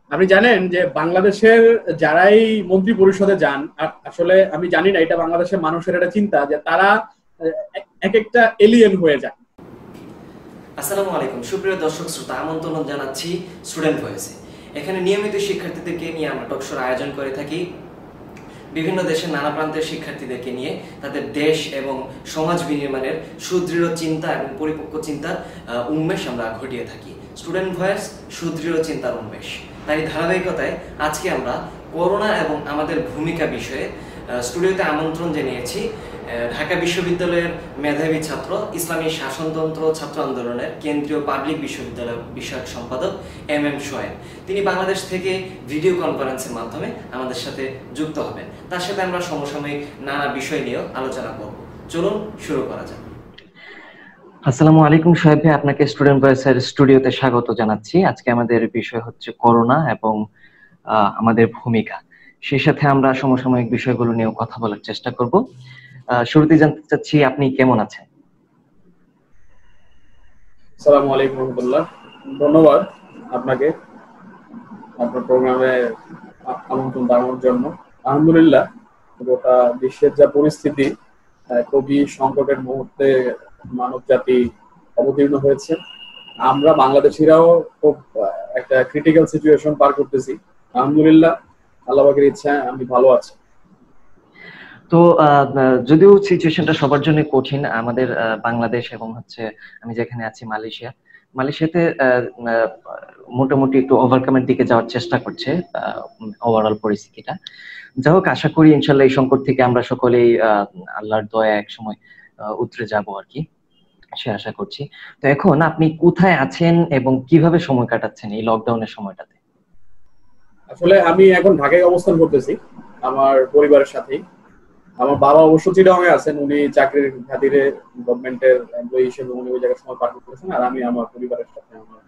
আপনি জানেন যে বাংলাদেশের যারাই মন্ত্রী পরিষদে যান, আসলে আমি জানি না এটা বাংলাদেশের মানুষের একটা চিন্তা যে তারা এক একটা এলিয়েন হয়ে যায়। আসসালামু আলাইকুম সুপ্রিয় দর্শক শ্রোতা, আমন্ত্রণ জানাচ্ছি স্টুডেন্ট ভয়েসে। এখানে নিয়মিত শিক্ষার্থীদেরকে নিয়ে আমরা টকশোর আয়োজন করে থাকি। বিভিন্ন দেশের নানা প্রান্তের শিক্ষার্থীদেরকে নিয়ে তাদের দেশ এবং সমাজ বিনির্মাণের সুদৃঢ় চিন্তা এবং পরিপক্ক চিন্তার উন্মেষ আমরা ঘটিয়ে থাকি। স্টুডেন্ট ভয়েস সুদৃঢ় চিন্তার উন্মেষ। তাই ধারাবাহিকতায় আজকে আমরা করোনা এবং আমাদের ভূমিকা বিষয়ে স্টুডিওতে আমন্ত্রণ জানিয়েছি ঢাকা বিশ্ববিদ্যালয়ের মেধাবী ছাত্র, ইসলামী শাসনতন্ত্র ছাত্র আন্দোলনের কেন্দ্রীয় পাবলিক বিশ্ববিদ্যালয় বিষয়ক সম্পাদক এম শোয়েব। তিনি বাংলাদেশ থেকে ভিডিও কনফারেন্সের মাধ্যমে আমাদের সাথে যুক্ত হবেন। তার সাথে আমরা সমসাময়িক নানা বিষয় নিয়েও আলোচনা করব। চলুন শুরু করা যাক। আসসালামু আলাইকুম শোয়েব ভাই, আপনাকে স্টুডেন্ট ভয়েসের স্টুডিওতে স্বাগত জানাচ্ছি। আজকে আমাদের বিষয় হচ্ছে করোনা এবং আমাদের ভূমিকা। সেই সাথে আমরা সমসাময়িক বিষয়গুলো নিয়েও কথা বলার চেষ্টা করব। শুরুতে জানতে চাচ্ছি আপনি কেমন আছেন? আসসালামু আলাইকুম রহমতুল্লাহ, ধন্যবাদ আপনাকে আপনার প্রোগ্রামে আমন্ত্রণ জানানোর জন্য। আলহামদুলিল্লাহ, গোটা বিশ্বের যা পরিস্থিতি, খুবই সংকটের মুহূর্তে মানব জাতি অবতীর্ণ হয়েছে। আমরা বাংলাদেশিরাও খুব একটা ক্রিটিক্যাল সিচুয়েশন পার করতেছি। আলহামদুলিল্লাহ, আল্লাহ পাকের ইচ্ছায় আমি ভালো আছি। তো যদিও সিচুয়েশনটা সবার জন্য কঠিন, আমাদের বাংলাদেশ এবং আমি যেখানে আছি মালয়েশিয়াতে মোটামুটি একটু ওভারকামের দিকে যাওয়ার চেষ্টা করছে ওভারঅল পরিস্থিতিটা। যাই হোক, আশা করি ইনশাল্লাহ এই সংকট থেকে আমরা সকলেই আল্লাহর দয়া এক সময় উতরে যাব আর কি, সে আশা করছি। তো এখন আপনি কোথায় আছেন এবং কিভাবে সময় কাটাচ্ছেন এই লকডাউনের সময়টাতে? আসলে আমি এখন ঢাকায় অবস্থান করতেছি আমার পরিবারের সাথেই। আমার বাবা অবশ্য চিটাগাংয়ে আছেন, উনি চাকরির খাতিরে গভর্নমেন্টের এমপ্লয়ি হিসেবে উনি ওই জায়গায় সময় পার করতেছেন। আর আমি আমার পরিবারের সাথে আমার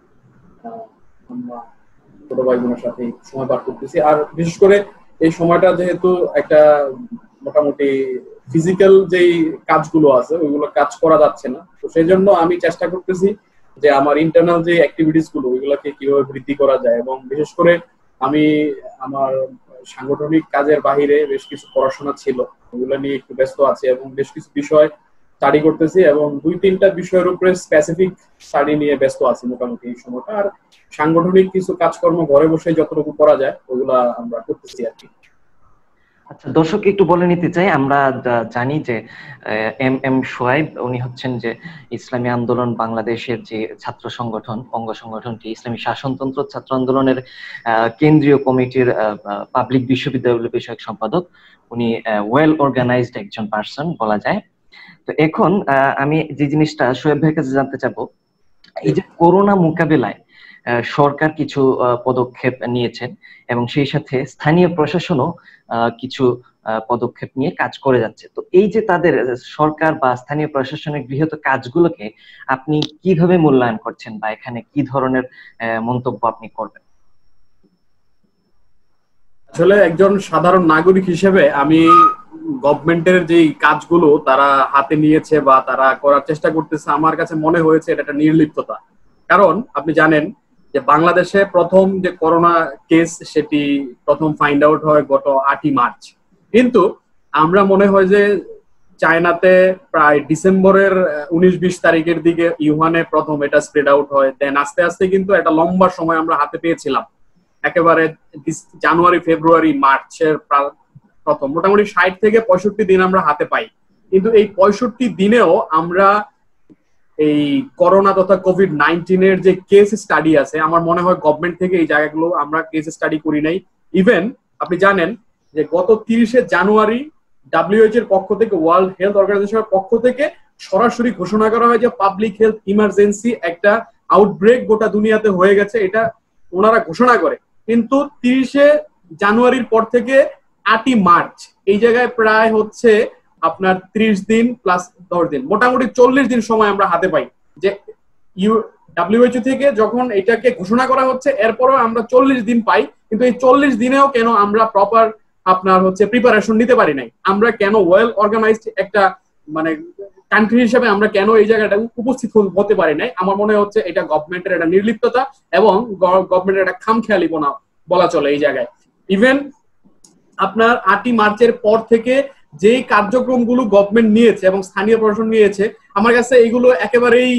ছোট ভাই বোনের সাথে সময় পার করতেছি। আর বিশেষ করে এই সময়টা যেহেতু একটা মোটামুটি ফিজিক্যাল যেই কাজগুলো আছে ওইগুলো কাজ করা যাচ্ছে না, তো সেই জন্য আমি চেষ্টা করতেছি যে আমার ইন্টারনাল যে অ্যাক্টিভিটিস গুলো ওইগুলোকে কিভাবে বৃদ্ধি করা যায়। এবং বিশেষ করে আমি আমার সাংগঠনিক কাজের বাহিরে বেশ কিছু পড়াশোনা ছিল, ওগুলো নিয়ে একটু ব্যস্ত আছি এবং বেশ কিছু বিষয় স্টাডি করতেছি এবং 2-3টা বিষয়ের উপরে স্পেসিফিক স্টাডি নিয়ে ব্যস্ত আছি মোটামুটি এই সময়টা। আর সাংগঠনিক কিছু কাজকর্ম ঘরে বসে যতটুকু করা যায় ওগুলা আমরা করতেছি আর কি। আচ্ছা, দর্শক একটু বলে নিতে চাই, আমরা জানি যে এম শোয়েব উনি হচ্ছেন যে ইসলামী আন্দোলন বাংলাদেশের যে ছাত্র সংগঠন, অঙ্গ সংগঠনটি ইসলামী শাসনতন্ত্র ছাত্র আন্দোলনের কেন্দ্রীয় কমিটির পাবলিক বিশ্ববিদ্যালয় বিষয়ক সম্পাদক। উনি ওয়েল অর্গানাইজড একজন পার্সন বলা যায়। তো এখন আমি যে জিনিসটা শোয়েব ভাইয়ের কাছে জানতে চাবো, এই যে করোনা মোকাবেলায় সরকার কিছু পদক্ষেপ নিয়েছেন এবং সেই সাথে স্থানীয় প্রশাসনও কিছু পদক্ষেপ নিয়ে কাজ করে যাচ্ছে। তো এই যে তাদের সরকার বা স্থানীয় প্রশাসনের গৃহীত কাজগুলোকে আপনি কিভাবে মূল্যায়ন করছেন বা এখানে কি ধরনের মন্তব্য আপনি করবেন? আসলে একজন সাধারণ নাগরিক হিসেবে আমি গভর্নমেন্টের যে কাজগুলো তারা হাতে নিয়েছে বা তারা করার চেষ্টা করতেছে, আমার কাছে মনে হয়েছে এটা একটা নির্লিপ্ততা। কারণ আপনি জানেন যে বাংলাদেশে প্রথম যে করোনা কেস সেটি প্রথম ফাইন্ড আউট হয় গত 8ই মার্চ, কিন্তু আমরা মনে হয় যে চায়নাতে প্রায় ডিসেম্বরের 19-20 তারিখের দিকে ইউহানে প্রথম এটা স্প্রেড আউট হয়। দেন আস্তে আস্তে কিন্তু একটা লম্বা সময় আমরা হাতে পেয়েছিলাম, একেবারে জানুয়ারি ফেব্রুয়ারি মার্চের প্রথম মোটামুটি 60 থেকে 65 দিন আমরা হাতে পাই। কিন্তু এই 65 দিনেও আমরা এই করোনা তথা কোভিড-19 যে কেস স্টাডি আছে, আমার মনে হয় গভর্নমেন্ট থেকে এই জায়গাগুলো আমরা কেস স্টাডি করি নাই। ইভেন আপনি জানেন যে গত 30শে জানুয়ারি WHO এর পক্ষ থেকে, ওয়ার্ল্ড হেলথ অর্গানাইজেশনের পক্ষ থেকে সরাসরি ঘোষণা করা হয় যে পাবলিক হেলথ ইমার্জেন্সি একটা আউটব্রেক গোটা দুনিয়াতে হয়ে গেছে, এটা ওনারা ঘোষণা করে। কিন্তু 30শে জানুয়ারির পর থেকে 8ই মার্চ এই জায়গায় প্রায় আপনার 30 দিন প্লাস 10 দিন, মোটামুটি 40 দিন সময় আমরা হাতে পাই। যে WHO থেকে যখন এটাকে ঘোষণা করা হচ্ছে এরপরও আমরা 40 দিন পাই, কিন্তু এই 40 দিনেও কেন আমরা প্রপার আপনার প্রিপারেশন নিতে পারি নাই? আমরা কেন ওয়েল অর্গানাইজড একটা কান্ট্রি হিসেবে আমরা কেন এই জায়গাটা উপস্থিত হতে পারি নাই? আমার মনে হচ্ছে এটা গভর্নমেন্টের একটা নির্লিপ্ততা এবং গভর্নমেন্টের একটা খামখেয়ালিপনা বলা চলে এই জায়গায়। ইভেন আপনার 8ই মার্চের পর থেকে যে কার্যক্রমগুলো গভর্নমেন্ট নিয়েছে এবং স্থানীয় প্রশাসন নিয়েছে, আমার কাছে এগুলো একেবারেই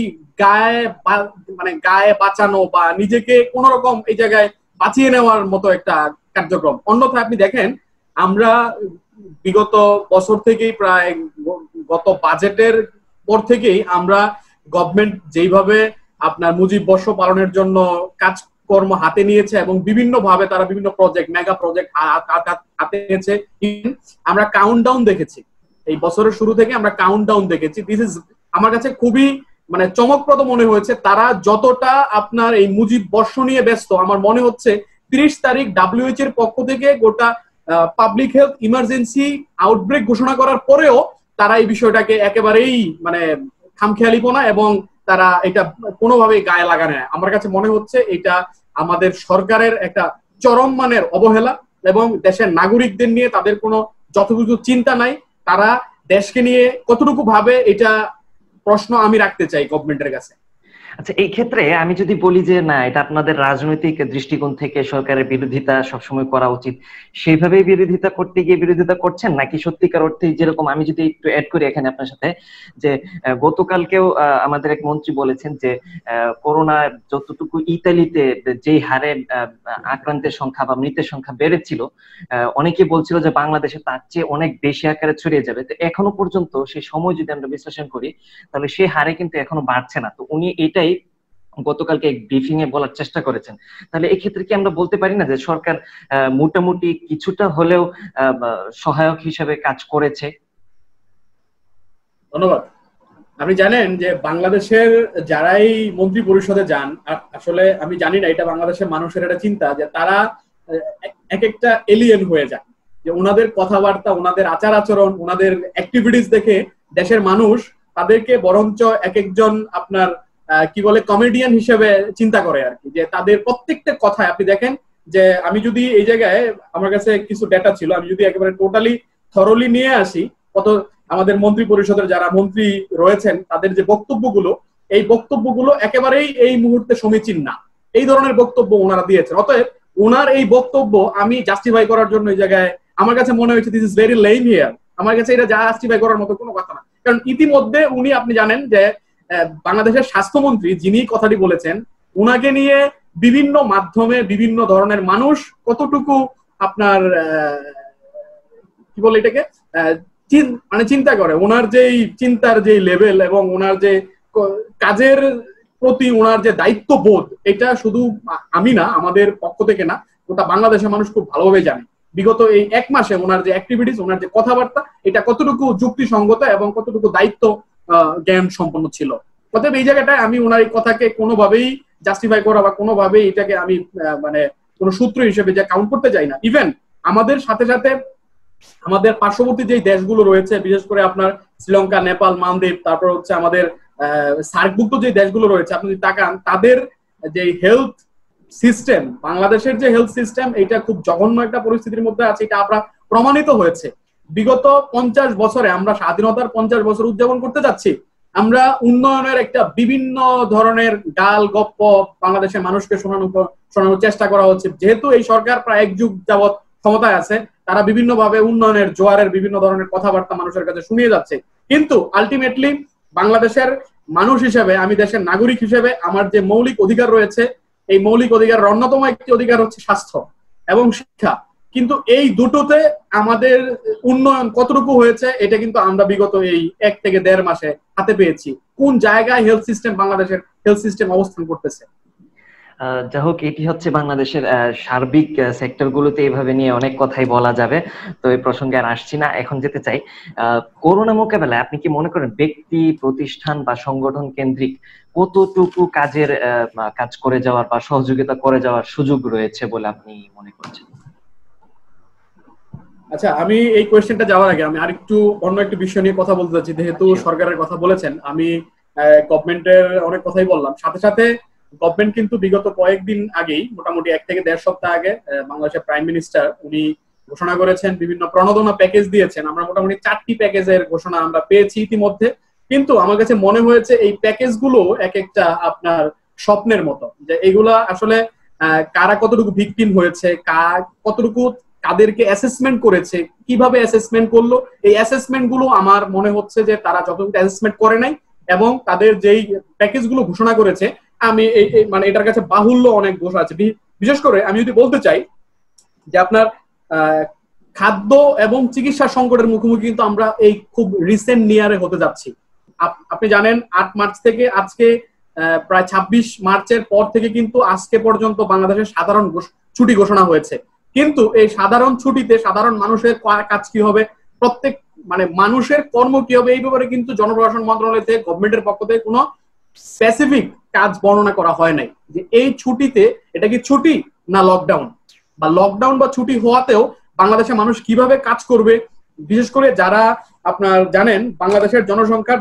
গায়ে বাঁচানো বা নিজেকে কোন রকম এই জায়গায় বাঁচিয়ে নেওয়ার মতো একটা কার্যক্রম। অন্যথায় আপনি দেখেন, আমরা বিগত বছর থেকেই প্রায় গত বাজেটের পর থেকেই আমরা গভর্নমেন্ট যেইভাবে আপনার মুজিব বর্ষ পালনের জন্য কাজকর্ম হাতে নিয়েছে এবং বিভিন্ন ভাবে তারা বিভিন্ন প্রজেক্ট, মেগা প্রজেক্ট হাতে নিয়েছে। আমরা কাউন্টডাউন দেখেছি, এই বছরের শুরু থেকে আমরা কাউন্টডাউন দেখেছি। দিস ইজ আমার কাছে খুবই চমকপ্রদ মনে হয়েছে। তারা যতটা আপনার এই মুজিব বর্ষ নিয়ে ব্যস্ত, আমার মনে হচ্ছে 30 তারিখ WHO এর পক্ষ থেকে গোটা পাবলিক হেলথ ইমার্জেন্সি আউটব্রেক ঘোষণা করার পরেও তারা এই বিষয়টাকে একেবারেই খামখেয়ালিপনা এবং তারা এটা কোনোভাবেই গায়ে লাগানো না। আমার কাছে মনে হচ্ছে এটা আমাদের সরকারের একটা চরম মানের অবহেলা এবং দেশের নাগরিকদের নিয়ে তাদের কোনো যথোচিত চিন্তা নাই। তারা দেশকে নিয়ে কতটুকু ভাবে, এটা প্রশ্ন আমি রাখতে চাই গভর্নমেন্টের কাছে। আচ্ছা, এই ক্ষেত্রে আমি যদি বলি যে না, এটা আপনাদের রাজনৈতিক দৃষ্টিকোণ থেকে সরকারের বিরোধিতা সবসময় করা উচিত, সেইভাবেই বিরোধিতা করতে গিয়ে বিরোধিতা করছেন, নাকি সত্যিকার অর্থে যেরকম, আমি যদি একটু অ্যাড করি এখানে আপনার সাথে, যে গতকালকেও আমাদের এক মন্ত্রী বলেছেন যে করোনা যতটুকু ইতালিতে যেই হারে আক্রান্তের সংখ্যা বা মৃতের সংখ্যা বেড়েছিল, অনেকে বলছিল যে বাংলাদেশে তার চেয়ে অনেক বেশি আকারে ছড়িয়ে যাবে। তো এখনো পর্যন্ত সেই সময় যদি আমরা বিশ্লেষণ করি, তাহলে সেই হারে কিন্তু এখনো বাড়ছে না। তো উনি এটাই গতকালকে ব্রিফিং এ বলার চেষ্টা করেছেন। তাহলে এই ক্ষেত্রে কি আমরা বলতে পারি না যে সরকার মোটামুটি কিছুটা হলেও সহায়ক হিসেবে কাজ করেছে? ধন্যবাদ। আপনি জানেন যে বাংলাদেশের যারাই মন্ত্রী পরিষদে যান, আসলে আমি জানি না এটা বাংলাদেশের মানুষের একটা চিন্তা, যে তারা এক একটা এলিয়েন হয়ে যায়, যে ওনাদের কথাবার্তা, ওনাদের আচার আচরণ, ওনাদের অ্যাক্টিভিটিস দেখে দেশের মানুষ তাদেরকে বরঞ্চ এক একজন আপনার কি বলে কমেডিয়ান হিসেবে চিন্তা করে আর কি। যে তাদের প্রত্যেকটা কথায় আপনি দেখেন, যে আমি যদি এই জায়গায়, আমার কাছে কিছু ডেটা ছিল, আমি যদি একেবারে টোটালি থরলি নিয়ে আসি, কত আমাদের মন্ত্রী পরিষদের যারা মন্ত্রী রয়েছেন তাদের যে বক্তব্যগুলো, এই বক্তব্যগুলো একেবারেই এই মুহূর্তে সমীচীন না। এই ধরনের বক্তব্য ওনারা দিয়েছেন। অতএব ওনার এই বক্তব্য আমি জাস্টিফাই করার জন্য এই জায়গায় আমার কাছে মনে হয়েছে this is very lame here. আমার কাছে এটা জাস্টিফাই করার মতো কোনো কথা না। কারণ ইতিমধ্যে উনি, আপনি জানেন যে বাংলাদেশের স্বাস্থ্যমন্ত্রী যিনি কথাটি বলেছেন, উনাকে নিয়ে বিভিন্ন মাধ্যমে বিভিন্ন ধরনের মানুষ কতটুকু আপনার কি বলে এটাকে চিন্তা করে, ওনার যেই চিন্তার যে লেভেল এবং ওনার যে কাজের প্রতি ওনার যে দায়িত্ববোধ, এটা শুধু আমি না, আমাদের পক্ষ থেকে না, গোটা বাংলাদেশের মানুষ খুব ভালোভাবে জানে বিগত এই 1 মাসে ওনার যে অ্যাক্টিভিটিস, ওনার যে কথাবার্তা, এটা কতটুকু যুক্তিসঙ্গত এবং কতটুকু দায়িত্ব জ্ঞান সম্পন্ন ছিল। অতএব এই জায়গাটায় আমি ওনার এই কথাকে কোনোভাবেই জাস্টিফাই করা বা কোনোভাবেই এটাকে আমি কোনো সূত্র হিসেবে যে কাউন্ট করতে চাই না। ইভেন আমাদের সাথে সাথে আমাদের পার্শ্ববর্তী যে দেশগুলো রয়েছে, বিশেষ করে আপনার শ্রীলঙ্কা, নেপাল, মালদ্বীপ, তারপর হচ্ছে আমাদের সার্কভুক্ত যে দেশগুলো রয়েছে, আপনি যদি তাকান তাদের যে হেলথ সিস্টেম, বাংলাদেশের যে হেলথ সিস্টেম, এটা খুব জঘন্য একটা পরিস্থিতির মধ্যে আছে। এটা আমরা প্রমাণিত হয়েছে। বিগত 50 বছরে আমরা স্বাধীনতার 50 বছর উদযাপন করতে যাচ্ছি, আমরা উন্নয়নের একটা বিভিন্ন ধরনের গাল গপ্প বাংলাদেশের মানুষকে শোনানোর চেষ্টা করা হচ্ছে। যেহেতু এই সরকার প্রায় 1 যুগ যাবৎ ক্ষমতায় আছে, তারা বিভিন্ন ভাবে উন্নয়নের জোয়ারের বিভিন্ন ধরনের কথাবার্তা মানুষের কাছে শুনিয়ে যাচ্ছে। কিন্তু আলটিমেটলি বাংলাদেশের মানুষ হিসেবে, আমি দেশের নাগরিক হিসেবে আমার যে মৌলিক অধিকার রয়েছে, এই মৌলিক অধিকারের অন্যতম একটি অধিকার হচ্ছে স্বাস্থ্য এবং শিক্ষা। কিন্তু এই দুটোতে আমাদের উন্নয়ন কতটুকু হয়েছে, এটা কিন্তু আমরা বিগত এই 1 থেকে 1.5 মাসে হাতে পেয়েছি। কোন জায়গায় হেলথ সিস্টেম, বাংলাদেশের হেলথ সিস্টেম অবস্থান করতেছে। যা হোক, এটি হচ্ছে বাংলাদেশের সার্বিক সেক্টর গুলোতে এইভাবে নিয়ে অনেক কথাই বলা যাবে, তো এই প্রসঙ্গে আর আসছি না। এখন যেতে চাই করোনা মোকাবেলায় আপনি কি মনে করেন ব্যক্তি, প্রতিষ্ঠান বা সংগঠন কেন্দ্রিক কতটুকু কাজ করে যাওয়ার বা সহযোগিতা করে যাওয়ার সুযোগ রয়েছে বলে আপনি মনে করছেন? আচ্ছা, আমি এই কোয়েশ্চেনটা যাওয়ার আগে আমি আরেকটু অন্য একটা বিষয় নিয়ে কথা বলতে চাচ্ছি। যেহেতু সরকারের কথা বলেছেন, আমি গভর্নমেন্টের অনেক কথাই বললাম, সাথে সাথে গভর্নমেন্ট কিন্তু বিগত কয়েকদিন আগেই, মোটামুটি 1 থেকে 1.5 সপ্তাহ আগে, বাংলাদেশের প্রাইম মিনিস্টার উনি ঘোষণা করেছেন, বিভিন্ন প্রণোদনা প্যাকেজ দিয়েছেন। আমরা মোটামুটি 4টি প্যাকেজের ঘোষণা আমরা পেয়েছি ইতিমধ্যে। কিন্তু আমার কাছে মনে হয়েছে এই প্যাকেজগুলো এক একটা আপনার স্বপ্নের মতো, যে এগুলা আসলে কারা কতটুকু ভিকটিম হয়েছে, কতটুকু কাদেরকে অ্যাসেসমেন্ট করেছে, কিভাবে অ্যাসেসমেন্ট করলো, এই অ্যাসেসমেন্ট গুলো আমার মনে হচ্ছে যে তারা যতটুকু অ্যাসেসমেন্ট করে নাই এবং তাদের যেই প্যাকেজ গুলো ঘোষণা করেছে আমি মানে এটার কাছে বাহুল্য অনেক দোষ আছে। বিশেষ করে আমি যদি বলতে চাই যে আপনার খাদ্য এবং চিকিৎসা সংকটের মুখোমুখি কিন্তু আমরা এই খুব রিসেন্ট নিয়ারে হতে যাচ্ছি। আপনি জানেন 8 মার্চ থেকে আজকে প্রায় 26 মার্চের পর থেকে কিন্তু আজকে পর্যন্ত বাংলাদেশের সাধারণ ছুটি ঘোষণা হয়েছে। কিন্তু এই সাধারণ ছুটিতে সাধারণ মানুষের কাজ কি হবে, প্রত্যেক মানে মানুষের কর্ম কি হবে, এই ব্যাপারে কিন্তু জনপ্রশাসন মন্ত্রণালয় থেকে গভর্নমেন্টের পক্ষ থেকে কোনো স্পেসিফিক কাজ বর্ণনা করা হয় নাই যে এই ছুটিতে এটা কি ছুটি না লকডাউন, বা লকডাউন বা ছুটি হওয়াতেও বাংলাদেশের মানুষ কিভাবে কাজ করবে। বিশেষ করে যারা আপনার জানেন বাংলাদেশের জনসংখ্যার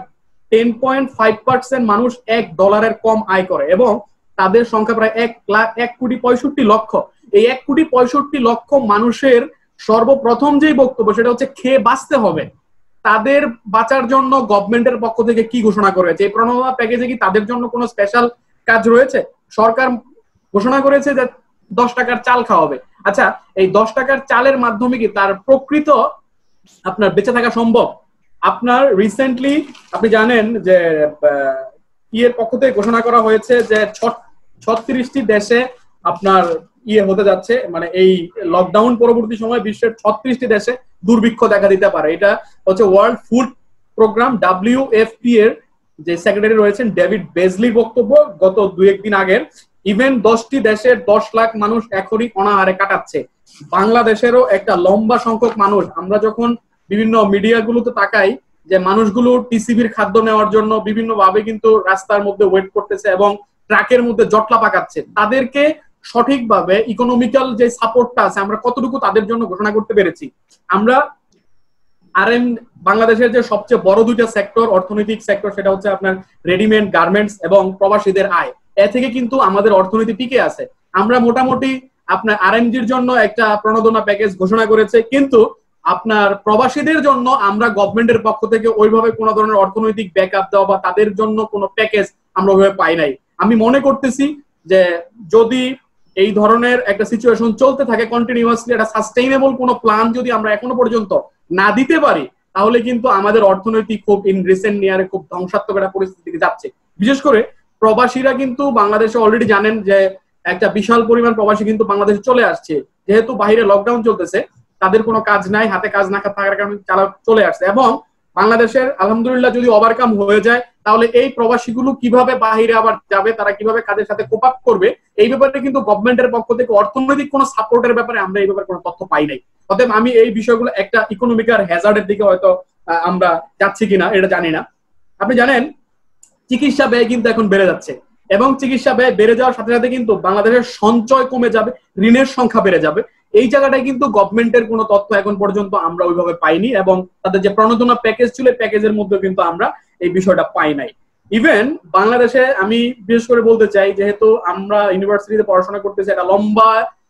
10.5% মানুষ $1 কম আয় করে এবং তাদের সংখ্যা প্রায় 1,65,00,000। এই 1,65,00,000 মানুষের সর্বপ্রথম যেই বক্তব্য সেটা হচ্ছে খেয়ে বাঁচতে হবে। তাদের বাঁচার জন্য গভর্নমেন্টের পক্ষ থেকে কি ঘোষণা করেছে, এই প্রণোদনা প্যাকেজে কি তাদের জন্য কোনো স্পেশাল কাজ রয়েছে? সরকার ঘোষণা করেছে যে 10 টাকার চাল খাওয়াবে। আচ্ছা, এই 10 টাকার চালের মাধ্যমে কি তার প্রকৃত আপনার বেঁচে থাকা সম্ভব? আপনার রিসেন্টলি আপনি জানেন যে ইয়ের পক্ষ থেকে ঘোষণা করা হয়েছে যে 36টি দেশে আপনার হতে যাচ্ছে, মানে এই লকডাউন পরবর্তী সময় বিশ্বের 36টি দেশে দুর্ভিক্ষ দেখা দিতে পারে। এটা হচ্ছে ওয়ার্ল্ড ফুড প্রোগ্রাম WFP এর যে সেক্রেটারি রয়েছেন ডেভিড বেজলির বক্তব্য গত 2-1 দিন আগের। ইভেন 10টি দেশের 10 লাখ মানুষ এখনই অনাহারে কাটাচ্ছে। বাংলাদেশেরও একটা লম্বা সংখ্যক মানুষ, আমরা যখন বিভিন্ন মিডিয়াগুলোতে তাকাই যে মানুষগুলো টিসিবির খাদ্য নেওয়ার জন্য বিভিন্ন ভাবে কিন্তু রাস্তার মধ্যে ওয়েট করতেছে এবং ট্রাকের মধ্যে জটলা পাকাচ্ছে, তাদেরকে সঠিকভাবে ইকোনমিক্যাল যে সাপোর্টটা আছে আমরা কতটুকু তাদের জন্য ঘোষণা করতে পেরেছি? আমরা বাংলাদেশের যে সবচেয়ে বড় দুইটা সেক্টর, অর্থনৈতিক সেক্টর, সেটা হচ্ছে আপনার রেডিমেড গার্মেন্টস এবং প্রবাসীদের আয়, এ থেকে কিন্তু আমাদের অর্থনীতি টিকে আছে। আমরা মোটামুটি আপনার আরএমজির জন্য একটা প্রণোদনা প্যাকেজ ঘোষণা করেছে, কিন্তু আপনার প্রবাসীদের জন্য আমরা গভর্নমেন্টের পক্ষ থেকে ওইভাবে কোনো ধরনের অর্থনৈতিক ব্যাকআপ দেওয়া বা তাদের জন্য কোনো প্যাকেজ আমরা ওইভাবে পাই নাই। আমি মনে করতেছি যে যদি এই ধরনের একটা সিচুয়েশন চলতে থাকে কন্টিনিউয়াসলি, একটা সাস্টেইনেবল কোনো প্ল্যান যদি আমরা এখনো পর্যন্ত না দিতে পারি, তাহলে কিন্তু আমাদের অর্থনৈতিক খুব ইন রিসেন্ট নিয়ারে খুব ধ্বংসাত্মক একটা পরিস্থিতিতে যাচ্ছে। বিশেষ করে প্রবাসীরা কিন্তু বাংলাদেশে অলরেডি জানেন যে একটা বিশাল পরিমাণ প্রবাসী কিন্তু বাংলাদেশে চলে আসছে, যেহেতু বাইরে লকডাউন চলতেছে, তাদের কোনো কাজ নাই, হাতে কাজ না থাকার কারণে তারা চলে আসছে। এবং বাংলাদেশের আলহামদুলিল্লাহ যদি ওভারকাম হয়ে যায়, তাহলে এই প্রবাসীগুলো কিভাবে বাইরে আবার যাবে, তারা কিভাবে কাজের সাথে কোপ আপ করবে, এই ব্যাপারে কিন্তু গভর্নমেন্টের পক্ষ থেকে অর্থনৈতিক কোনো সাপোর্টের ব্যাপারে আমরা এই ব্যাপারে কোনো তথ্য পাই নাই। অতএব আমি এই বিষয়গুলো একটা ইকোনমিক্যাল হ্যাজার্ডের দিকে হয়তো আমরা যাচ্ছি কিনা এটা জানি না। আপনি জানেন চিকিৎসা ব্যয় কিন্তু এখন বেড়ে যাচ্ছে এবং চিকিৎসা ব্যয় বেড়ে যাওয়ার সাথে সাথে কিন্তু বাংলাদেশের সঞ্চয় কমে যাবে, ঋণের সংখ্যা বেড়ে যাবে। এই জায়গাটায় কিন্তু গভর্নমেন্টের কোনো তথ্য এখন পর্যন্ত আমরা ওইভাবে পাইনি এবং তাদের যে প্রণোদনা প্যাকেজ ছিল প্যাকেজের মধ্যে কিন্তু আমরা এই বিষয়টা পাই নাই। ইভেন বাংলাদেশে আমি বিশেষ করে বলতে চাই, যেহেতু আমরা ইউনিভার্সিটিতে পড়াশোনা করতেছি, একটা লম্বা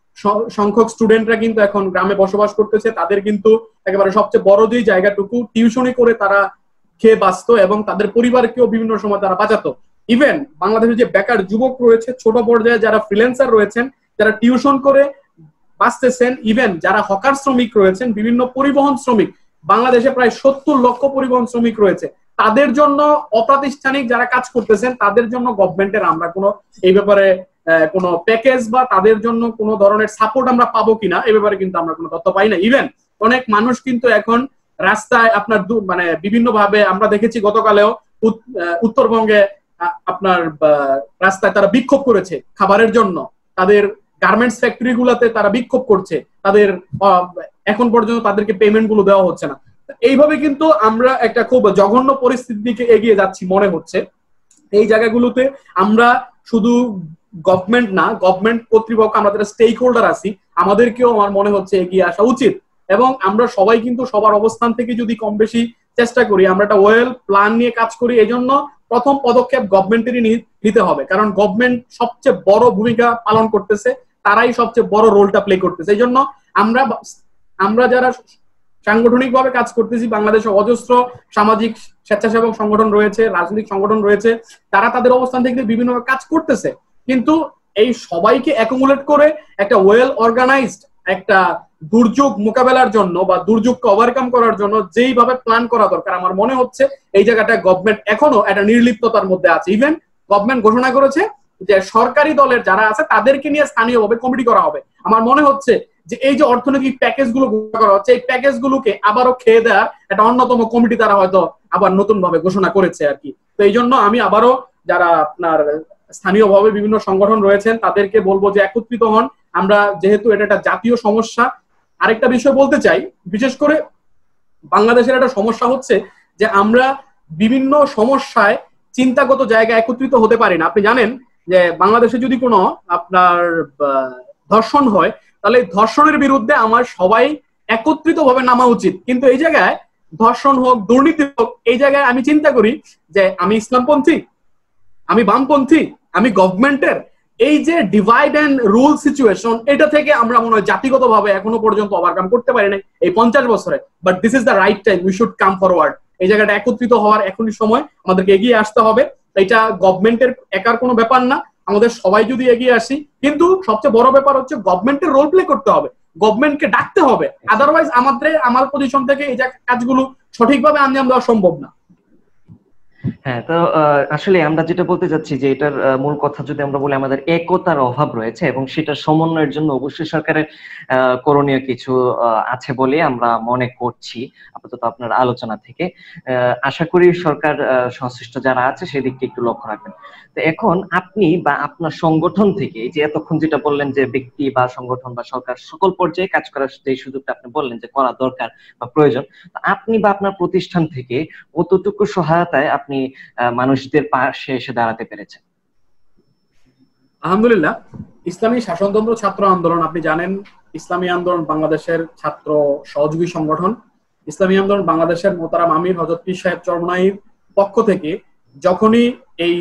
সংখ্যক স্টুডেন্টরা কিন্তু এখন গ্রামে বসবাস করতেছে, তাদের কিন্তু একেবারে সবচেয়ে বড় যে জায়গাটুকু টিউশনি করে তারা খেয়ে বাঁচত এবং তাদের পরিবারকেও বিভিন্ন সময় তারা বাঁচাতো। ইভেন বাংলাদেশের যে বেকার যুবক রয়েছে, ছোট পর্যায়ে যারা ফ্রিল্যান্সার রয়েছেন, যারা টিউশন করে বাঁচতেছেন, ইভেন যারা হকার শ্রমিক রয়েছেন, বিভিন্ন পরিবহন শ্রমিক, বাংলাদেশে প্রায় 70 লক্ষ পরিবহন শ্রমিক রয়েছে, তাদের জন্য অপ্রাতিষ্ঠানিক যারা কাজ করতেছেন তাদের জন্য গভর্নমেন্টের আমরা কোনো এই ব্যাপারে কোনো প্যাকেজ বা তাদের জন্য কোনো ধরনের সাপোর্ট আমরা পাবো কিনা এই ব্যাপারে কিন্তু আমরা কোনো তথ্য পাই না। ইভেন অনেক মানুষ কিন্তু এখন রাস্তায় আপনার মানে বিভিন্ন ভাবে আমরা দেখেছি, গতকালেও উত্তরবঙ্গে আপনার রাস্তায় তারা বিক্ষোভ করেছে খাবারের জন্য, তাদের গার্মেন্টস ফ্যাক্টরি গুলাতে তারা বিক্ষোভ করছে, তাদের এখন পর্যন্ত তাদেরকে পেমেন্ট গুলো দেওয়া হচ্ছে না। এইভাবে কিন্তু আমরা একটা খুব জঘন্য পরিস্থিতির দিকে এগিয়ে যাচ্ছি মনে হচ্ছে। এই জায়গাগুলোতে আমরা শুধু গভর্নমেন্ট না, গভর্নমেন্ট কর্তৃপক্ষ, আমরা যারা স্টেক হোল্ডার আছি, আমাদেরকেও আমার মনে হচ্ছে এগিয়ে আসা উচিত এবং আমরা সবাই কিন্তু সবার অবস্থান থেকে যদি কম বেশি চেষ্টা করি, আমরা একটা ওয়েল প্ল্যান নিয়ে কাজ করি। এই জন্য প্রথম পদক্ষেপ গভর্নমেন্টেরই নিতে হবে, কারণ গভর্নমেন্ট সবচেয়ে বড় ভূমিকা পালন করতেছে, তারাই সবচেয়ে বড় রোলটা প্লে করতেছে। এই জন্য আমরা যারা সাংগঠনিকভাবে কাজ করতেছি, বাংলাদেশে অজস্র সামাজিক স্বেচ্ছাসেবক সংগঠন রয়েছে, রাজনৈতিক সংগঠন রয়েছে, তারা তাদের অবস্থান থেকে বিভিন্ন কাজ করতেছে, কিন্তু এই সবাইকে অ্যাকুমুলেট করে একটা ওয়েল অর্গানাইজড একটা দুর্যোগ মোকাবেলার জন্য বা দুর্যোগকে ওভারকাম করার জন্য যেইভাবে প্ল্যান করা দরকার, আমার মনে হচ্ছে এই জায়গাটা গভর্নমেন্ট এখনো একটা নির্লিপ্ততার মধ্যে আছে। ইভেন গভর্নমেন্ট ঘোষণা করেছে যে সরকারি দলের যারা আছে তাদেরকে নিয়ে স্থানীয়ভাবে কমিটি করা হবে। আমার মনে হচ্ছে যে এই যে অর্থনৈতিক প্যাকেজ গুলো করা হচ্ছে, এই প্যাকেজ গুলোকে আবারও খেয়ে দেওয়ার একটা অন্যতম কমিটি তারা হয়তো আবার নতুন ভাবে ঘোষণা করেছে আর কি। তো এই জন্য আমি আবারও যারা আপনার স্থানীয়ভাবে বিভিন্ন সংগঠন রয়েছেন তাদেরকে বলবো যে একত্রিত হন। আমরা যেহেতু এটা একটা জাতীয় সমস্যা। আরেকটা বিষয় বলতে চাই, বিশেষ করে বাংলাদেশের একটা সমস্যা হচ্ছে যে আমরা বিভিন্ন সমস্যায় চিন্তাগত জায়গায় একত্রিত হতে পারি না। আপনি জানেন যে বাংলাদেশে যদি কোনো আপনার ধর্ষণ হয় তাহলে ধর্ষণের বিরুদ্ধে আমার সবাই একত্রিত ভাবে নামা উচিত, কিন্তু এই জায়গায় ধর্ষণ হোক, দুর্নীতি হোক, এই জায়গায় আমি চিন্তা করি যে আমি ইসলামপন্থী, আমি বামপন্থী, আমি গভর্নমেন্টের, এই যে ডিভাইড এন্ড রুল সিচুয়েশন, এটা থেকে আমরা মনে হয় জাতিগতভাবে এখনো পর্যন্ত ওভারকাম করতে পারি না এই 50 বছরে। But this is the right time, we should come forward. এই জায়গাটা একত্রিত হওয়ার এখনই সময়, আমাদেরকে এগিয়ে আসতে হবে। এটা গভর্নমেন্টের একার কোনো ব্যাপার না, আমাদের সবাই যদি এগিয়ে আসি। কিন্তু সবচেয়ে বড় ব্যাপার হচ্ছে গভর্নমেন্টের রোল প্লে করতে হবে, গভর্নমেন্টকে ডাকতে হবে। আদারওয়াইজ আমার পজিশন থেকে এই কাজগুলো সঠিকভাবে আঞ্জাম দেওয়া সম্ভব না। হ্যাঁ, তো আসলে আমরা যেটা বলতে যাচ্ছি যে এটার মূল কথা যদি আমরা বলি, আমাদের একতার অভাব রয়েছে এবং সেটা সমন্বয়ের জন্য অবশ্যই সরকারের করণীয় কিছু আছে বলে আমরা মনে করছি আপাতত আপনার আলোচনা থেকে। আশা করি সরকার সংশ্লিষ্ট যারা আছে সেদিকটা একটু লক্ষ্য রাখবেন। তো এখন আপনি বা আপনার সংগঠন থেকে, যে এতক্ষণ যেটা বললেন যে ব্যক্তি বা সংগঠন বা সরকার সকল পর্যায়ে কাজ করার যে সুযোগটা আপনি বললেন যে করা দরকার বা প্রয়োজন, আপনি বা আপনার প্রতিষ্ঠান থেকে কতটুকু সহায়তায় আপনি মানুষদের পাশে এসে দাঁড়াতে পেরেছেন? আলহামদুলিল্লাহ, ইসলামী শাসনতন্ত্র ছাত্র আন্দোলন, আপনি জানেন ইসলামী আন্দোলন বাংলাদেশের ছাত্র সহযোগী সংগঠন। ইসলামী আন্দোলন বাংলাদেশের মোহতারাম আমির হযরত পীর সাহেব চরমনাইর পক্ষ থেকে যখনই এই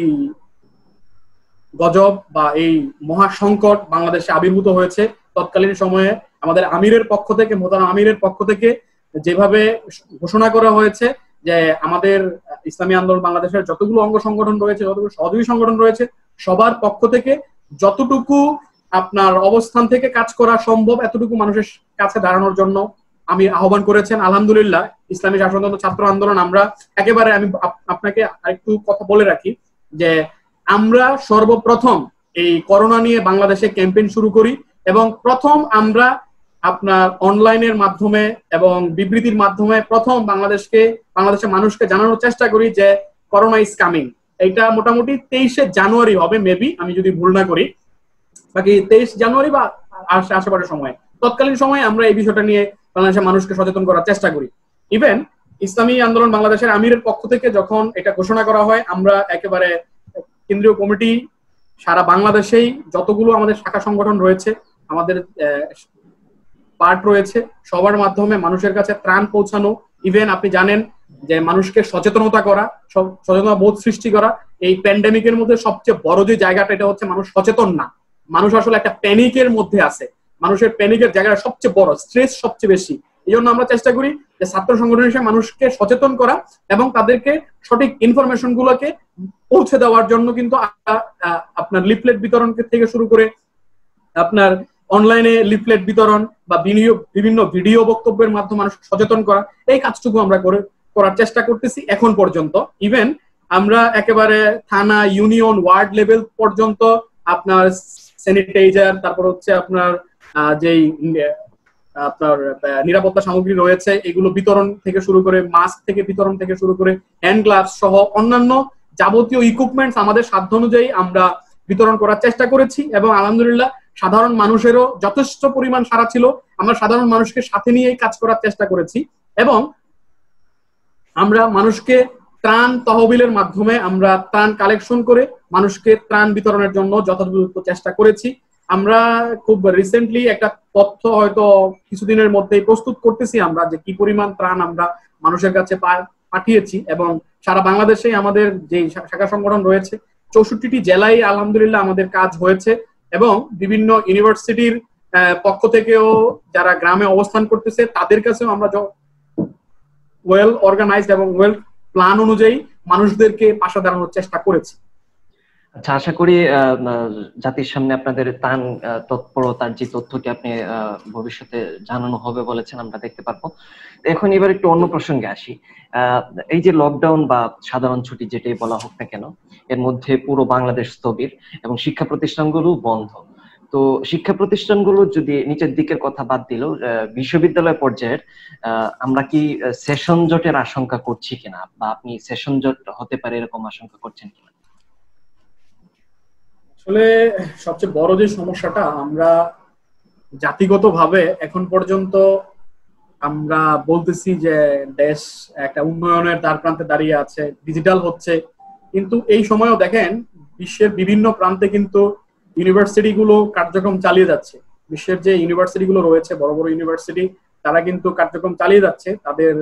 গজব বা এই মহা সংকট বাংলাদেশে আবির্ভূত হয়েছে, তৎকালীন সময়ে আমাদের আমিরের পক্ষ থেকে, মোহতারাম আমিরের পক্ষ থেকে যেভাবে ঘোষণা করা হয়েছে যে আমাদের ইসলামী আন্দোলন বাংলাদেশের যতগুলো অঙ্গ সংগঠন রয়েছে, যতগুলো সহযোগী সংগঠন রয়েছে, সবার পক্ষ থেকে যতটুকু আপনার অবস্থান থেকে কাজ করা সম্ভব এতটুকু মানুষের কাছে দাঁড়ানোর জন্য আমি আহ্বান করেছেন। আলহামদুলিল্লাহ, ইসলামী শাসনতন্ত্র ছাত্র আন্দোলন আমরা একেবারে, আমি আপনাকে আরেকটু কথা বলে রাখি যে আমরা সর্বপ্রথম এই করোনা নিয়ে বাংলাদেশে ক্যাম্পেইন শুরু করি এবং প্রথম আমরা আপনার অনলাইনের মাধ্যমে এবং বিবৃতির মাধ্যমে প্রথম বাংলাদেশের মানুষকে জানানোর চেষ্টা করি যে করোনা ইজ কামিং। এটা মোটামুটি 23শে জানুয়ারি হবে, মেবি আমি যদি ভুল না করি, বাকি 23 জানুয়ারি বা আশেপাশের সময়, তৎকালীন সময়ে আমরা এই বিষয়টা নিয়ে বাংলাদেশের মানুষকে সচেতন করার চেষ্টা করি। ইভেন ইসলামী আন্দোলন বাংলাদেশের আমিরের পক্ষ থেকে যখন এটা ঘোষণা করা হয়, আমরা একেবারে কেন্দ্রীয় কমিটি সারা বাংলাদেশেই যতগুলো আমাদের শাখা সংগঠন রয়েছে, আমাদের পার্ট রয়েছে, সবার মাধ্যমে মানুষের কাছে ত্রাণ পৌঁছানো। ইভেন আপনি জানেন যে মানুষকে সচেতনতা করা, সচেতনতা বোধ সৃষ্টি করা। এই প্যান্ডেমিকের মধ্যে সবচেয়ে বড় যে জায়গাটা, এটা হচ্ছে মানুষ সচেতন না, মানুষ আসলে একটা প্যানিকের মধ্যে আছে। মানুষের প্যানিকের জায়গাটা সবচেয়ে বড়, স্ট্রেস সবচেয়ে বেশি। এই জন্য আমরা চেষ্টা করি যে ছাত্র সংগঠন হিসেবে মানুষকে সচেতন করা এবং তাদেরকে সঠিক ইনফরমেশন গুলোকে পৌঁছে দেওয়ার জন্য কিন্তু আপনার লিফলেট বিতরণ থেকে শুরু করে আপনার অনলাইনে লিফলেট বিতরণ বা বিভিন্ন ভিডিও বক্তব্যের মাধ্যমে মানুষ সচেতন করা, এই কাজটুকু আমরা করার চেষ্টা করতেছি এখন পর্যন্ত। ইভেন আমরা একেবারে থানা, ইউনিয়ন, ওয়ার্ড লেভেল পর্যন্ত আপনার স্যানিটাইজার, তারপর হচ্ছে আপনার যেই আপনার নিরাপত্তা সামগ্রী রয়েছে এগুলো বিতরণ থেকে শুরু করে, মাস্ক থেকে বিতরণ থেকে শুরু করে হ্যান্ড গ্লাভস সহ অন্যান্য যাবতীয় ইকুইপমেন্টস আমাদের সাধ্য অনুযায়ী আমরা বিতরণ করার চেষ্টা করেছি এবং আলহামদুলিল্লাহ সাধারণ মানুষেরও যথেষ্ট পরিমাণ সাড়া ছিল। আমরা সাধারণ মানুষকে সাথে নিয়েই কাজ করার চেষ্টা করেছি এবং আমরা মানুষকে ত্রাণ তহবিলের মাধ্যমে আমরা ত্রাণ কালেকশন করে মানুষকে ত্রাণ বিতরণের জন্য যথাযথ চেষ্টা করেছি। আমরা খুব রিসেন্টলি একটা তথ্য হয়তো কিছুদিনের মধ্যেই প্রস্তুত করতেছি আমরা, যে কি পরিমাণ ত্রাণ আমরা মানুষের কাছে পাঠিয়েছি এবং সারা বাংলাদেশে আমাদের যে শাখা সংগঠন রয়েছে 64টি জেলায় আলহামদুলিল্লাহ আমাদের কাজ হয়েছে এবং বিভিন্ন ইউনিভার্সিটির পক্ষ থেকেও যারা গ্রামে অবস্থান করতেছে তাদের কাছেও আমরা ওয়েল অর্গানাইজড এবং ওয়েল প্ল্যান অনুযায়ী মানুষদেরকে পাশে দাঁড়ানোর চেষ্টা করেছি। আচ্ছা, আশা করি জাতির সামনে আপনাদের তৎপরতার যে তথ্যটি আপনি ভবিষ্যতে জানানো হবে বলেছেন, আমরা দেখতে পারবো। এখন এবার একটু অন্য প্রসঙ্গে আসি। এই যে লকডাউন বা সাধারণ ছুটি যেটাই বলা হোক না কেন, এর মধ্যে পুরো বাংলাদেশ স্থবির এবং শিক্ষা প্রতিষ্ঠানগুলো বন্ধ। তো শিক্ষা প্রতিষ্ঠানগুলো যদি নিচের দিকের কথা বাদ দিলেও বিশ্ববিদ্যালয় পর্যায়ের আমরা কি সেশন জটের আশঙ্কা করছি কিনা, বা আপনি সেশন জট হতে পারে এরকম আশঙ্কা করছেন কিনা? আসলে সবচেয়ে বড় যে সমস্যাটা, আমরা জাতিগতভাবে এখন পর্যন্ত আমরা বলতেছি যে দেশ একটা উন্নয়নের দ্বার প্রান্তে দাঁড়িয়ে আছে, ডিজিটাল হচ্ছে, কিন্তু এই সময়ও দেখেন বিশ্বের বিভিন্ন প্রান্তে কিন্তু ইউনিভার্সিটি গুলো কার্যক্রম চালিয়ে যাচ্ছে। বিশ্বের যে ইউনিভার্সিটি গুলো রয়েছে, বড় বড় ইউনিভার্সিটি, তারা কিন্তু কার্যক্রম চালিয়ে যাচ্ছে। তাদের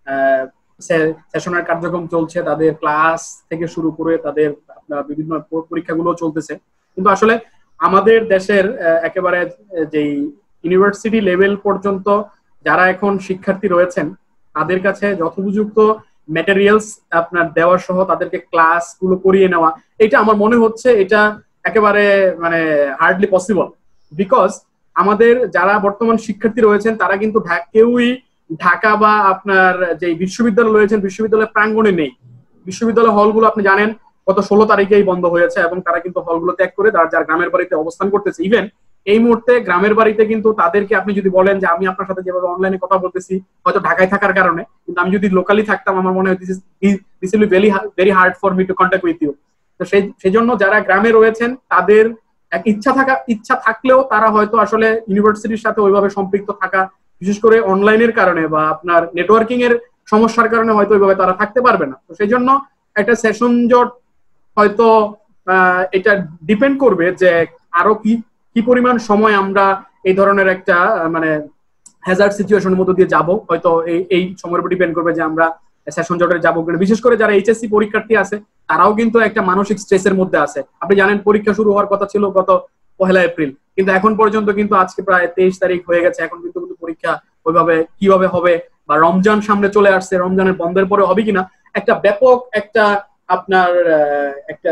সেশনের কার্যক্রম চলছে, তাদের ক্লাস থেকে শুরু করে তাদের বিভিন্ন পরীক্ষাগুলো চলতেছে। কিন্তু আসলে আমাদের দেশের একেবারে যেই ইউনিভার্সিটি লেভেল পর্যন্ত যারা এখন শিক্ষার্থী রয়েছেন, তাদের কাছে যথোপযুক্ত ম্যাটেরিয়ালস আপনার দেওয়া সহ তাদেরকে ক্লাস গুলো করিয়ে নেওয়া, এটা আমার মনে হচ্ছে এটা একেবারে মানে হার্ডলি পসিবল। বিকজ আমাদের যারা বর্তমান শিক্ষার্থী রয়েছেন তারা কিন্তু কেউই ঢাকা বা আপনার যে বিশ্ববিদ্যালয় রয়েছেন বিশ্ববিদ্যালয়ের প্রাঙ্গণে নেই। বিশ্ববিদ্যালয় হলগুলো আপনি জানেন গত 16 তারিখেই বন্ধ হয়েছে, এবং তারা কিন্তু হলগুলো ত্যাগ করে যার গ্রামের বাড়িতে অবস্থান করতেছে। ইভেন এই মুহূর্তে গ্রামের বাড়িতে কিন্তু তাদেরকে আপনি যদি বলেন যে আমি আপনার সাথে যেভাবে অনলাইনে কথা বলতেছি হয়তো ঢাকায় থাকার কারণে, কিন্তু আমি যদি লোকালি থাকতাম আমার মনে হয় this will be very hard for me to contact with you. তো সেই জন্য যারা গ্রামে রয়েছেন তাদের এক ইচ্ছা থাকলেও তারা হয়তো আসলে ইউনিভার্সিটির সাথে ওইভাবে সম্পৃক্ত থাকা, বিশেষ করে অনলাইনের কারণে বা আপনার নেটওয়ার্কিং এর সমস্যার কারণে হয়তো ওইভাবে তারা থাকতে পারবে না। তো সেই জন্য একটা সেশন জট হয়তো এটা ডিপেন্ড করবে যে আরো কি পরিমাণ সময় আমরা এই ধরনের একটা মানে হ্যাজার্ড সিচুয়েশনের মধ্যে দিয়ে যাব। হয়তো এই সময়ের উপর ডিপেন্ড করবে যে আমরা সেশন জটে যাবো। বিশেষ করে যারা এইচএসসি পরীক্ষার্থী আছে তারাও কিন্তু একটা মানসিক স্ট্রেসের মধ্যে আছে। আপনি জানেন পরীক্ষা শুরু হওয়ার কথা ছিল গত 1 এপ্রিল, কিন্তু এখন পর্যন্ত কিন্তু আজকে প্রায় 23 তারিখ হয়ে গেছে, এখন কিন্তু পরীক্ষা ওইভাবে কিভাবে হবে, বা রমজান সামনে চলে আসছে, রমজানের বন্ধের পরে হবে কিনা, একটা ব্যাপক একটা আপনার একটা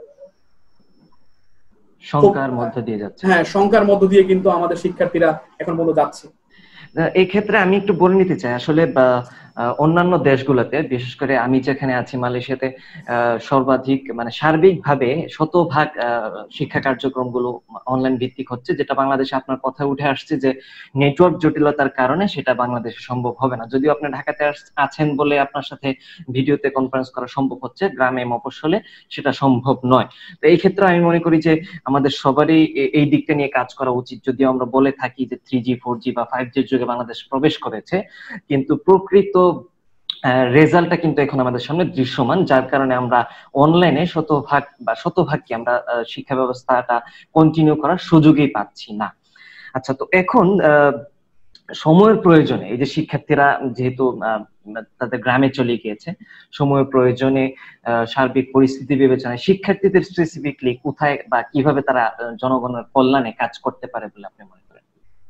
শঙ্কার মধ্য দিয়ে যাচ্ছে। হ্যাঁ, শঙ্কার মধ্য দিয়ে কিন্তু আমাদের শিক্ষার্থীরা এখন পর্যন্ত যাচ্ছে। এই ক্ষেত্রে আমি একটু বলে নিতে চাই, আসলে অন্যান্য দেশগুলোতে, বিশেষ করে আমি যেখানে আছি মালয়েশিয়াতে, সর্বাধিক মানে সার্বিকভাবে 100% শিক্ষা কার্যক্রমগুলো অনলাইন ভিত্তিক হচ্ছে, যেটা বাংলাদেশে আপনার কথা উঠে আসছে যে নেটওয়ার্ক জটিলতার কারণে সেটা বাংলাদেশে সম্ভব হবে না। যদিও আপনি ঢাকাতে আছেন বলে আপনার সাথে ভিডিওতে কনফারেন্স করা সম্ভব হচ্ছে, গ্রামে মফস্বলে সেটা সম্ভব নয়। তো এই ক্ষেত্রে আমি মনে করি যে আমাদের সবারই এই দিকটা নিয়ে কাজ করা উচিত। যদিও আমরা বলে থাকি যে 3G 4G বা 5G যুগে বাংলাদেশ প্রবেশ করেছে, কিন্তু প্রকৃত রেজাল্টটা কিন্তু এখন আমাদের সামনে দৃশ্যমান, যার কারণে আমরা অনলাইনে শতভাগ কি আমরা শিক্ষা ব্যবস্থাটা কন্টিনিউ করার সুযোগই পাচ্ছি না। আচ্ছা, তো এখন সময়ের প্রয়োজনে এই যে শিক্ষার্থীরা যেহেতু তাদের গ্রামে চলে গিয়েছে, সময়ের প্রয়োজনে সার্বিক পরিস্থিতি বিবেচনায় শিক্ষার্থীদের স্পেসিফিকলি কোথায় বা কিভাবে তারা জনগণের কল্যাণে কাজ করতে পারে বলে আপনি মনে করেন?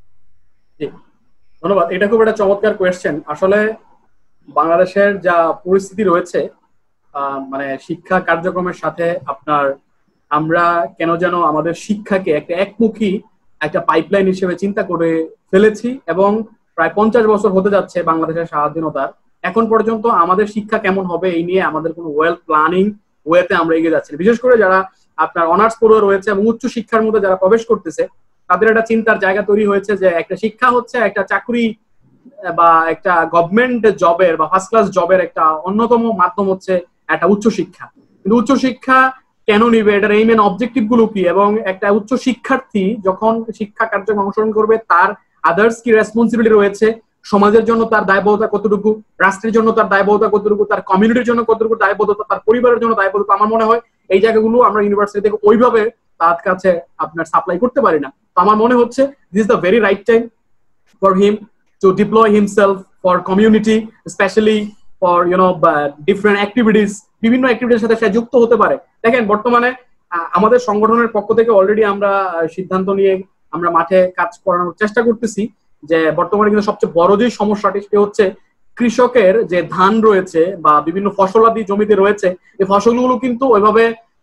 ধন্যবাদ, এটা খুব একটা চমৎকার কোয়েশ্চেন। আসলে বাংলাদেশের যা পরিস্থিতি রয়েছে, মানে শিক্ষা কার্যক্রমের সাথে আপনার আমরা কেন যেন আমাদের শিক্ষাকে একটা একমুখী একটা পাইপলাইন হিসেবে চিন্তা করে ফেলেছি, এবং প্রায় 50 বছর হতে যাচ্ছে বাংলাদেশের স্বাধীনতার, এখন পর্যন্ত আমাদের শিক্ষা কেমন হবে এই নিয়ে আমাদের কোনো ওয়েল প্ল্যানিং ওয়েতে আমরা এগিয়ে যাচ্ছি। বিশেষ করে যারা আপনার অনার্স পড়ুয়া রয়েছে এবং উচ্চ শিক্ষার মধ্যে যারা প্রবেশ করতেছে, তাদের একটা চিন্তার জায়গা তৈরি হয়েছে যে একটা শিক্ষা হচ্ছে একটা চাকরি বা একটা গভর্নমেন্ট জবের বা ফার্স্ট ক্লাস জবের একটা অন্যতম মাধ্যম হচ্ছে একটা উচ্চশিক্ষা। কিন্তু উচ্চশিক্ষা কেন নিবে, এটার এইম এন্ড অবজেক্টিভ গুলো কি, এবং একটা উচ্চ শিক্ষার্থী যখন শিক্ষা কার্যক্রমে অংশগ্রহণ করবে তার আদার্স কি রেসপন্সিবিলিটি রয়েছে, সমাজের জন্য তার দায়বদ্ধতা কতটুকু, রাষ্ট্রের জন্য তার দায়বদ্ধতা কতটুকু, তার কমিউনিটির জন্য কতটুকু দায়বদ্ধতা, তার পরিবারের জন্য দায়বদ্ধতা। আমার মনে হয় এই জায়গাগুলো আমরা ইউনিভার্সিটি থেকে ওইভাবে তার কাছে আপনার সাপ্লাই করতে পারি না। তো আমার মনে হচ্ছে this is the very right time for him to deploy himself for community, especially for different activities, বিভিন্ন অ্যাক্টিভিটির সাথে সে যুক্ত হতে পারে। দেখেন বর্তমানে আমাদের সংগঠনের পক্ষ থেকে অলরেডি আমরা সিদ্ধান্ত নিয়ে আমরা মাঠে কাজ করানোর চেষ্টা করতেছি যে বর্তমানে কিন্তু সবচেয়ে বড় যে সমস্যাটি সেটা হচ্ছে কৃষকের যে ধান রয়েছে বা বিভিন্ন ফসলাদি জমিতে রয়েছে, এই ফসলগুলো কিন্তু ওইভাবে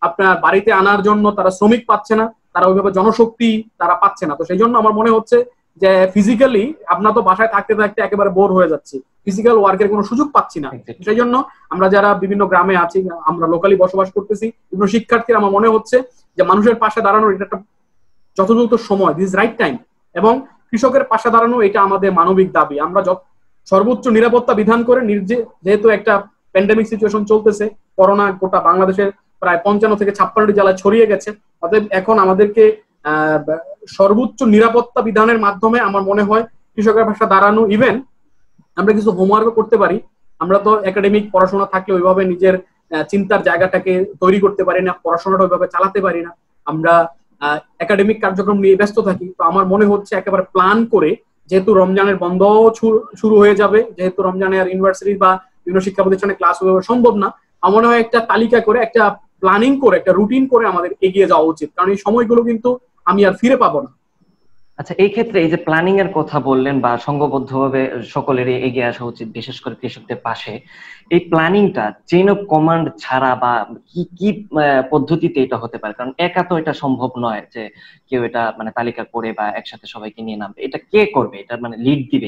আপনার বাড়িতে আনার জন্য তারা শ্রমিক পাচ্ছে না, তারা ওইভাবে জনশক্তি তারা পাচ্ছে না। তো সেই জন্য আমার মনে হচ্ছে যে ফিজিক্যালি আমরা তো বাসায় থাকতে থাকতে একেবারে বোর হয়ে যাচ্ছি, ফিজিক্যাল ওয়ার্কের কোনো সুযোগ পাচ্ছি না। সেই জন্য আমরা যারা বিভিন্ন গ্রামে আছি, আমরা লোকালি বসবাস করতেছি, বিভিন্ন শিক্ষার্থীরা, আমার মনে হচ্ছে যে মানুষের পাশে দাঁড়ানোর এটা একটা যথাযথ সময়, দিস রাইট টাইম। এবং কৃষকের পাশে দাঁড়ানো এটা আমাদের মানবিক দাবি। আমরা সর্বোচ্চ নিরাপত্তা বিধান করে যেহেতু একটা প্যান্ডেমিক সিচুয়েশন চলতেছে, করোনা গোটা বাংলাদেশের প্রায় 55 থেকে 56টি জেলায় ছড়িয়ে গেছে, অতএব এখন আমাদেরকে সর্বোচ্চ নিরাপত্তা বিধানের মাধ্যমে আমার মনে হয় কৃষকের পাশে দাঁড়ানো। ইভেন আমরা কিছু হোমওয়ার্কও করতে পারি। আমরা তো একাডেমিক পড়াশোনা থাকলে ওইভাবে নিজের চিন্তার জায়গাটাকে তৈরি করতে পারি না, পড়াশোনাটা ওইভাবে চালাতে পারি না, আমরা একাডেমিক কার্যক্রম নিয়ে ব্যস্ত থাকি। তো আমার মনে হচ্ছে একেবারে প্ল্যান করে, যেহেতু রমজানের বন্ধ শুরু হয়ে যাবে, যেহেতু রমজানের ইউনিভার্সিটি বা বিভিন্ন শিক্ষা প্রতিষ্ঠানে ক্লাস হয়ে সম্ভব না, আমার মনে হয় একটা তালিকা করে, একটা প্ল্যানিং করে, একটা রুটিন করে আমাদের এগিয়ে যাওয়া উচিত, কারণ এই সময়গুলো কিন্তু আমি আর ফিরে পাবো না। আচ্ছা, এই ক্ষেত্রে এই যে প্ল্যানিং এর কথা বললেন বা সংঘবদ্ধভাবে সকলেরই এগিয়ে আসা উচিত, বিশেষ করে কৃষকদের পাশে, এই প্ল্যানিংটা চেইন অফ কমান্ড ছাড়া বা কি কি পদ্ধতিতে এটা হতে পারে? কারণ একা তো এটা সম্ভব নয় যে কেউ এটা মানে তালিকা করে বা একসাথে সবাইকে নিয়ে নামবে। এটা কে করবে? এটা মানে লিড দিবে?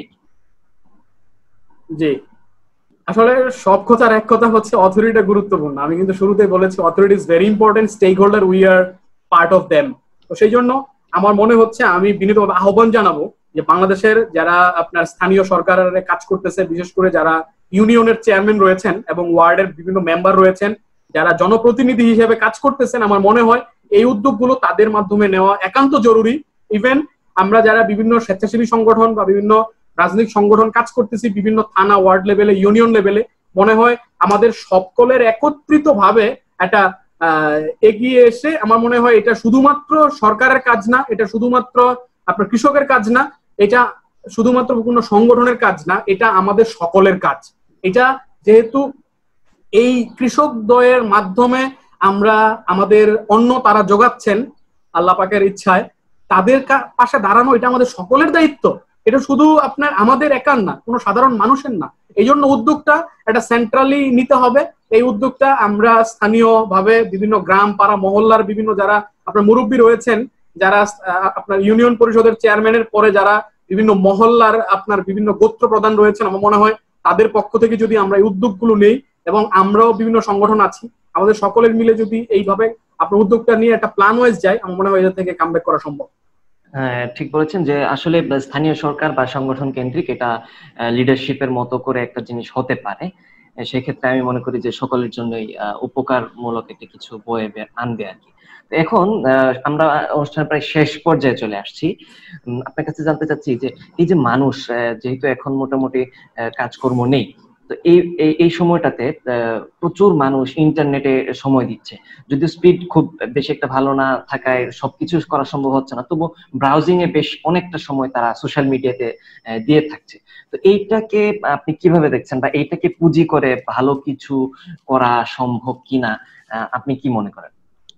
জি, আসলে সব কথার এক কথা হচ্ছে অথরিটিটা গুরুত্বপূর্ণ। আমি কিন্তু শুরুতেই বলেছি authority is very important, stakeholder, we are part of them. তো সেই জন্য আমার মনে হচ্ছে আমি বিনীতভাবে আহ্বান জানাবো যে বাংলাদেশের যারা আপনার স্থানীয় সরকারের কাজ করতেছে, বিশেষ করে যারা ইউনিয়নের চেয়ারম্যান রয়েছেন এবং ওয়ার্ডের বিভিন্ন মেম্বার রয়েছেন, যারা জনপ্রতিনিধি হিসেবে কাজ করতেছেন, আমার মনে হয় এই উদ্যোগগুলো তাদের মাধ্যমে নেওয়া একান্ত জরুরি। ইভেন আমরা যারা বিভিন্ন স্বেচ্ছাসেবী সংগঠন বা বিভিন্ন রাজনৈতিক সংগঠন কাজ করতেছি, বিভিন্ন থানা, ওয়ার্ড লেভেলে, ইউনিয়ন লেভেলে, মনে হয় আমাদের সকলের একত্রিত ভাবে একটা এগিয়ে এসে, আমার মনে হয় এটা শুধুমাত্র সরকারের কাজ না, এটা শুধুমাত্র আপনার কৃষকের কাজ না, এটা শুধুমাত্র কোনো সংগঠনের কাজ না, এটা আমাদের সকলের কাজ। এটা যেহেতু এই কৃষক দ্বয়ের মাধ্যমে আমরা আমাদের অন্ন তারা যোগাচ্ছেন আল্লাহ পাকের ইচ্ছায়, তাদের পাশে দাঁড়ানো এটা আমাদের সকলের দায়িত্ব। এটা শুধু আপনার আমাদের একার না, কোনো সাধারণ মানুষের না। এই জন্য উদ্যোগটা একটা সেন্ট্রালি নিতে হবে। এই উদ্যোগটা আমরা স্থানীয় ভাবে বিভিন্ন গ্রাম, পাড়া, মহল্লার বিভিন্ন যারা আপনার মুরব্বী রয়েছেন, যারা আপনার ইউনিয়ন পরিষদের চেয়ারম্যানের পরে যারা বিভিন্ন মহল্লার আপনার বিভিন্ন গোত্র প্রধান রয়েছেন, আমার মনে হয় তাদের পক্ষ থেকে যদি আমরা এই উদ্যোগগুলো নেই, এবং আমরাও বিভিন্ন সংগঠন আছি, আমাদের সকলের মিলে যদি এইভাবে আপনার উদ্যোগটা নিয়ে একটা প্ল্যান ওয়াইজ যায়, আমার মনে হয় এটা থেকে কামব্যাক করা সম্ভব। হ্যাঁ, ঠিক বলেছেন যে আসলে স্থানীয় সরকার বা সংগঠন কেন্দ্রিক এটা লিডারশিপের মতো করে একটা জিনিস হতে পারে। সেক্ষেত্রে আমি মনে করি যে সকলের জন্যই উপকারমূলক একটা কিছু বয়ে আনবে আর কি। এখন আমরা অনুষ্ঠানের প্রায় শেষ পর্যায়ে চলে আসছি। আপনার কাছে জানতে চাচ্ছি যে এই যে মানুষ যেহেতু এখন মোটামুটি কাজকর্ম নেই, তো এই সময়টাতে প্রচুর মানুষ ইন্টারনেটে সময় দিচ্ছে, যদিও স্পিড খুব বেশি একটা ভালো না থাকায় সবকিছু করা সম্ভব হচ্ছে না, তবু ব্রাউজিং এ বেশ অনেকটা সময় তারা সোশ্যাল মিডিয়াতে দিয়ে থাকছে। তো এইটাকে আপনি কিভাবে দেখছেন, বা এইটাকে পুঁজি করে ভালো কিছু করা সম্ভব কিনা, আপনি কি মনে করেন?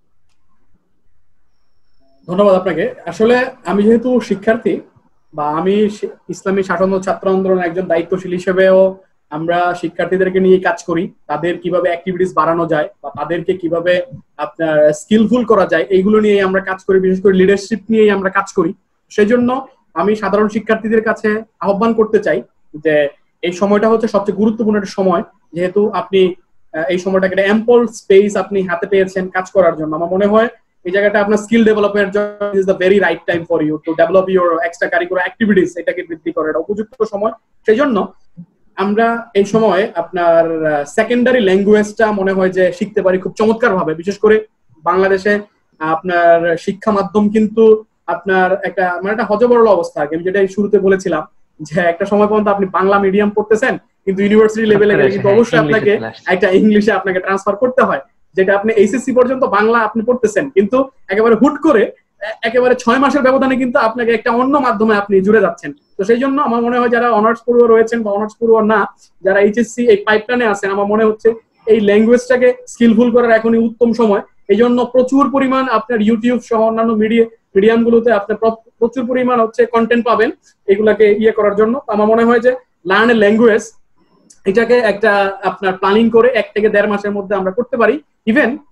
ধন্যবাদ আপনাকে। আসলে আমি যেহেতু শিক্ষার্থী, বা আমি ইসলামী শাসন ও ছাত্র আন্দোলনের একজন দায়িত্বশীল হিসেবেও আমরা শিক্ষার্থীদেরকে নিয়ে কাজ করি। তাদের কিভাবে অ্যাক্টিভিটিস বাড়ানো যায় বা তাদেরকে কিভাবে আপনার স্কিলফুল করা যায়, এইগুলো নিয়ে আমরা কাজ করি, বিশেষ করে লিডারশিপ নিয়েই আমরা কাজ করি। সেই জন্য আমি সাধারণ শিক্ষার্থীদের কাছে আহ্বান করতে চাই যে এই সময়টা হচ্ছে সবচেয়ে গুরুত্বপূর্ণ একটা সময়। যেহেতু আপনি এই সময়টাকে একটা অ্যাম্পল স্পেস আপনি হাতে পেয়েছেন কাজ করার জন্য, আমার মনে হয় এই জায়গাটা আপনার স্কিল ডেভেলপমেন্টের জন্য is the very right time for you to develop your extracurricular activities, এটাকে বৃদ্ধি করার এটা উপযুক্ত সময়। সেই জন্য আমরা এই সময় আপনার সেকেন্ডারি ল্যাঙ্গুয়েজটা মনে হয় যে শিখতে পারি খুব চমৎকার ভাবে। বিশেষ করে বাংলাদেশে আপনার শিক্ষা মাধ্যম কিন্তু আপনার একটা মানে একটা হযবরল অবস্থা। আমি যেটা শুরুতে বলেছিলাম যে একটা সময় পর্যন্ত আপনি বাংলা মিডিয়াম পড়তেছেন, কিন্তু ইউনিভার্সিটি লেভেলে গেলে কিন্তু অবশ্যই আপনাকে একটা ইংলিশে আপনাকে ট্রান্সফার করতে হয়। যেটা আপনি এইচএসসি পর্যন্ত বাংলা আপনি পড়তেছেন, কিন্তু একেবারে হুট করে একেবারে 6 মাসের ব্যবধানে কিন্তু আপনাকে একটা অন্য মাধ্যমে আপনি জুড়ে যাচ্ছেন। তো সেই জন্য আমার মনে হয় যারা অনার্স পড়ুয়া রয়েছেন বা অনার্স পড়ুয়া না, যারা এইচএসসি এই পাইপলাইনে আছেন, আমার মনে হচ্ছে এই ল্যাঙ্গুয়েজটাকে স্কিলফুল করার এখনই উত্তম সময়। এই জন্য প্রচুর পরিমাণ আপনার ইউটিউব সহ অন্যান্য মিডিয়ামগুলোতে আপনার প্রচুর পরিমাণ হচ্ছে কন্টেন্ট পাবেন এগুলাকে ইয়ে করার জন্য। আমার মনে হয় যে লার্ন এ ল্যাঙ্গুয়েজ এটাকে একটা আপনার প্ল্যানিং করে 1 থেকে 1.5 মাসের মধ্যে আমরা করতে পারি। ইভেন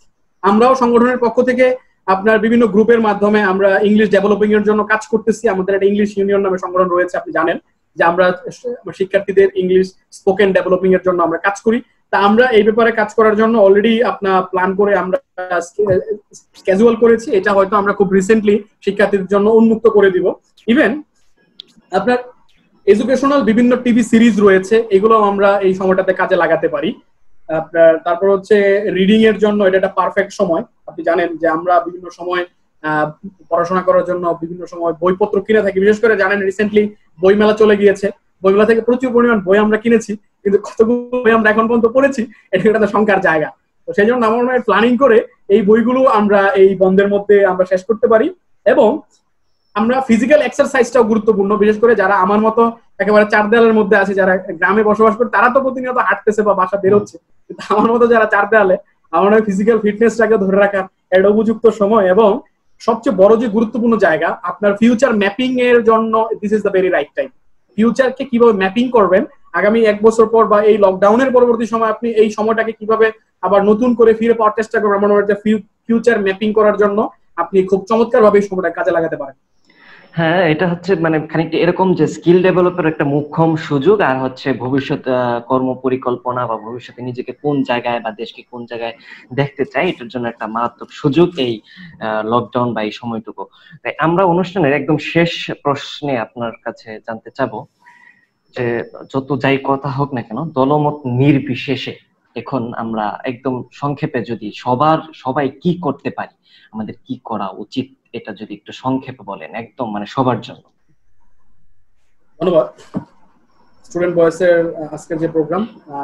আমরাও সংগঠনের পক্ষ থেকে আপনার বিভিন্ন গ্রুপের মাধ্যমে আমরা ইংলিশ ডেভেলপিং এর জন্য কাজ করতেছি। আমাদের একটা ইংলিশ ইউনিয়ন নামে সংগঠন রয়েছে, আপনি জানেন যে আমরা শিক্ষার্থীদের ইংলিশ স্পোকেন ডেভেলপিং এর জন্য আমরা কাজ করি। তা আমরা এই ব্যাপারে কাজ করার জন্য অলরেডি আপনার প্ল্যান করে আমরা ক্যাজুয়াল করেছি। এটা হয়তো আমরা খুব রিসেন্টলি শিক্ষার্থীদের জন্য উন্মুক্ত করে দিব। ইভেন আপনার এডুকেশনাল বিভিন্ন টিভি সিরিজ রয়েছে, এগুলো আমরা এই সময়টাতে কাজে লাগাতে পারি। আপনার তারপর হচ্ছে রিডিং এর জন্য এটা একটা পারফেক্ট সময়। আপনি জানেন যে আমরা বিভিন্ন সময় পড়াশোনা করার জন্য বিভিন্ন সময় বইপত্র কিনে থাকি। বিশেষ করে জানেন রিসেন্টলি বইমেলা চলে গিয়েছে, বইমেলা থেকে প্রচুর পরিমাণ বই আমরা কিনেছি, কিন্তু কতগুলো বই আমরা এখন পর্যন্ত পড়েছি এটা একটা সংখ্যার জায়গা। তো সেই জন্য আমার মনে হয় প্ল্যানিং করে এই বইগুলো আমরা এই বন্ধের মধ্যে আমরা শেষ করতে পারি। এবং আমরা ফিজিক্যাল এক্সারসাইজটাও গুরুত্বপূর্ণ, বিশেষ করে যারা আমার মতো একেবারে চার দেয়ালের মধ্যে আছে, যারা গ্রামে বসবাস করে, তারা তো প্রতিনিয়ত হাঁটতেছে বা বাসা বেরোচ্ছে, কিন্তু আমার মতো যারা চার দেয়ালে, আমার মনে হয় ফিজিক্যাল ফিটনেসটাকে ধরে রাখার একটা উপযুক্ত সময় এবং সবচেয়ে বড় যে গুরুত্বপূর্ণ জায়গা আপনার ফিউচার ম্যাপিং এর জন্য this is the very right time. ফিউচারকে কিভাবে ম্যাপিং করবেন আগামী 1 বছর পর বা এই লকডাউনের পরবর্তী সময়, আপনি এই সময়টাকে কিভাবে আবার নতুন করে ফিরে পাওয়ার চেষ্টা করবেন, আমার মনে হয় যে ফিউচার ম্যাপিং করার জন্য আপনি খুব চমৎকার ভাবে এই সময়টা কাজে লাগাতে পারেন। হ্যাঁ, এটা হচ্ছে মানে খানিকটা এরকম যে স্কিল ডেভেলপের একটা মোক্ষম সুযোগ, আর হচ্ছে ভবিষ্যৎ কর্ম পরিকল্পনা বা ভবিষ্যতে নিজেকে কোন জায়গায় বা দেশকে কোন জায়গায় দেখতে চাই, এটার জন্য একটা মারাত্মক সুযোগ এই লকডাউন বা এই সময়টুকু। তাই আমরা অনুষ্ঠানের একদম শেষ প্রশ্নে আপনার কাছে জানতে চাবো যে যত যাই কথা হোক না কেন, দলমত নির্বিশেষে এখন আমরা একদম সংক্ষেপে যদি সবাই কি করতে পারি, আমাদের কি করা উচিত, এটা যদি একটু সংক্ষেপে বলেন একদম মানে সবার জন্য। ধন্যবাদ। স্টুডেন্ট ভয়েসের আজকের যে প্রোগ্রাম,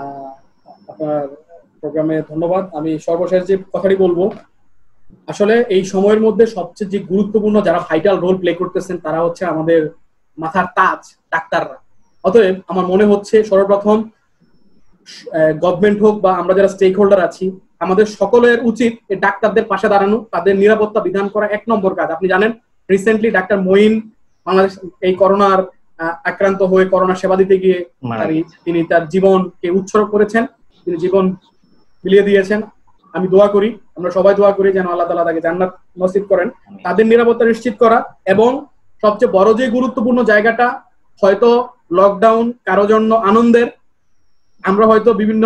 আপনার প্রোগ্রামে ধন্যবাদ। আমি সর্বশেষ যে কথাটি বলবো, আসলে এই সময়ের মধ্যে সবচেয়ে যে গুরুত্বপূর্ণ যারা ভাইটাল রোল প্লে করতেছেন তারা হচ্ছে আমাদের মাথার তাজ ডাক্তাররা। অতএব আমার মনে হচ্ছে সর্বপ্রথম গভর্নমেন্ট হোক বা আমরা যারা স্টেক হোল্ডার আছি, আমাদের সকলের উচিত এই ডাক্তারদের পাশে দাঁড়ানো, তাদের নিরাপত্তা বিধান করা 1 নম্বর কাজ। আপনি জানেন রিসেন্টলি ডাক্তার মঈন বাংলাদেশ এই করোনার আক্রান্ত হয়ে করোনা সেবা দিতে গিয়ে তিনি তার জীবনকে উৎসর্গ করেছেন, তিনি জীবন বিলিয়ে দিয়েছেন। আমি দোয়া করি, আমরা সবাই দোয়া করি যেন আল্লাহ তাআলা তাকে জান্নাত নসিব করেন। তাদের নিরাপত্তা নিশ্চিত করা এবং সবচেয়ে বড় যে গুরুত্বপূর্ণ জায়গাটা, হয়তো লকডাউন কারো জন্য আনন্দের, আমরা হয়তো বিভিন্ন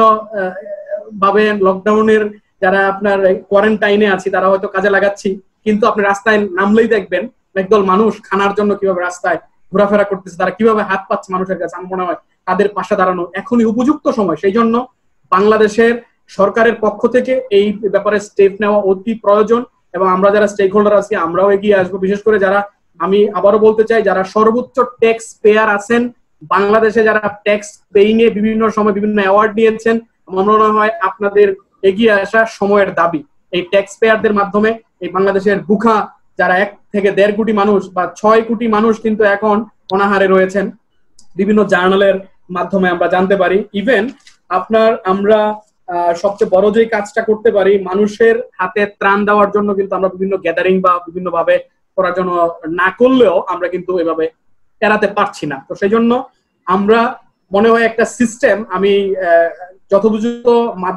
ভাবে লকডাউনের যারা আপনার কোয়ারেন্টাইনে আছি তারা হয়তো কাজে লাগাচ্ছি, কিন্তু আপনি রাস্তায় নামলেই দেখবেন একদল মানুষ খানার জন্য কিভাবে রাস্তায় ঘোরাফেরা করতেছে, তারা কিভাবে হাত পাচ্ছে মানুষের কাছে। আমার মনে হয় তাদের পাশে দাঁড়ানো এখনই উপযুক্ত সময়। সেই জন্য বাংলাদেশের সরকারের পক্ষ থেকে এই ব্যাপারে স্টেপ নেওয়া অতি প্রয়োজন এবং আমরা যারা স্টেক হোল্ডার আছি আমরাও এগিয়ে আসবো। বিশেষ করে যারা, আমি আবারও বলতে চাই, যারা সর্বোচ্চ ট্যাক্স পেয়ার আছেন বাংলাদেশে, যারা ট্যাক্স পেইং এ বিভিন্ন সময় বিভিন্ন অ্যাওয়ার্ড নিয়েছেন, আমার মনে হয় আপনাদের এগিয়ে আসা সময়ের দাবি। এই ট্যাক্স পেয়ারদের মাধ্যমে এই বাংলাদেশের বুখা যারা 1 থেকে 1.5 কোটি মানুষ বা 6 কোটি মানুষ কিন্তু এখন অনাহারে রয়েছেন, বিভিন্ন জার্নালের মাধ্যমে আমরা জানতে পারি। ইভেন আপনার আমরা সবচেয়ে বড় যে কাজটা করতে পারি, মানুষের হাতে ত্রাণ দেওয়ার জন্য কিন্তু আমরা বিভিন্ন গ্যাদারিং বা বিভিন্ন ভাবে করার জন্য না করলেও আমরা কিন্তু এভাবে এড়াতে পারছি না। তো সেই জন্য আমরা মনে হয় একটা সিস্টেম, আমি যথোপযুক্ত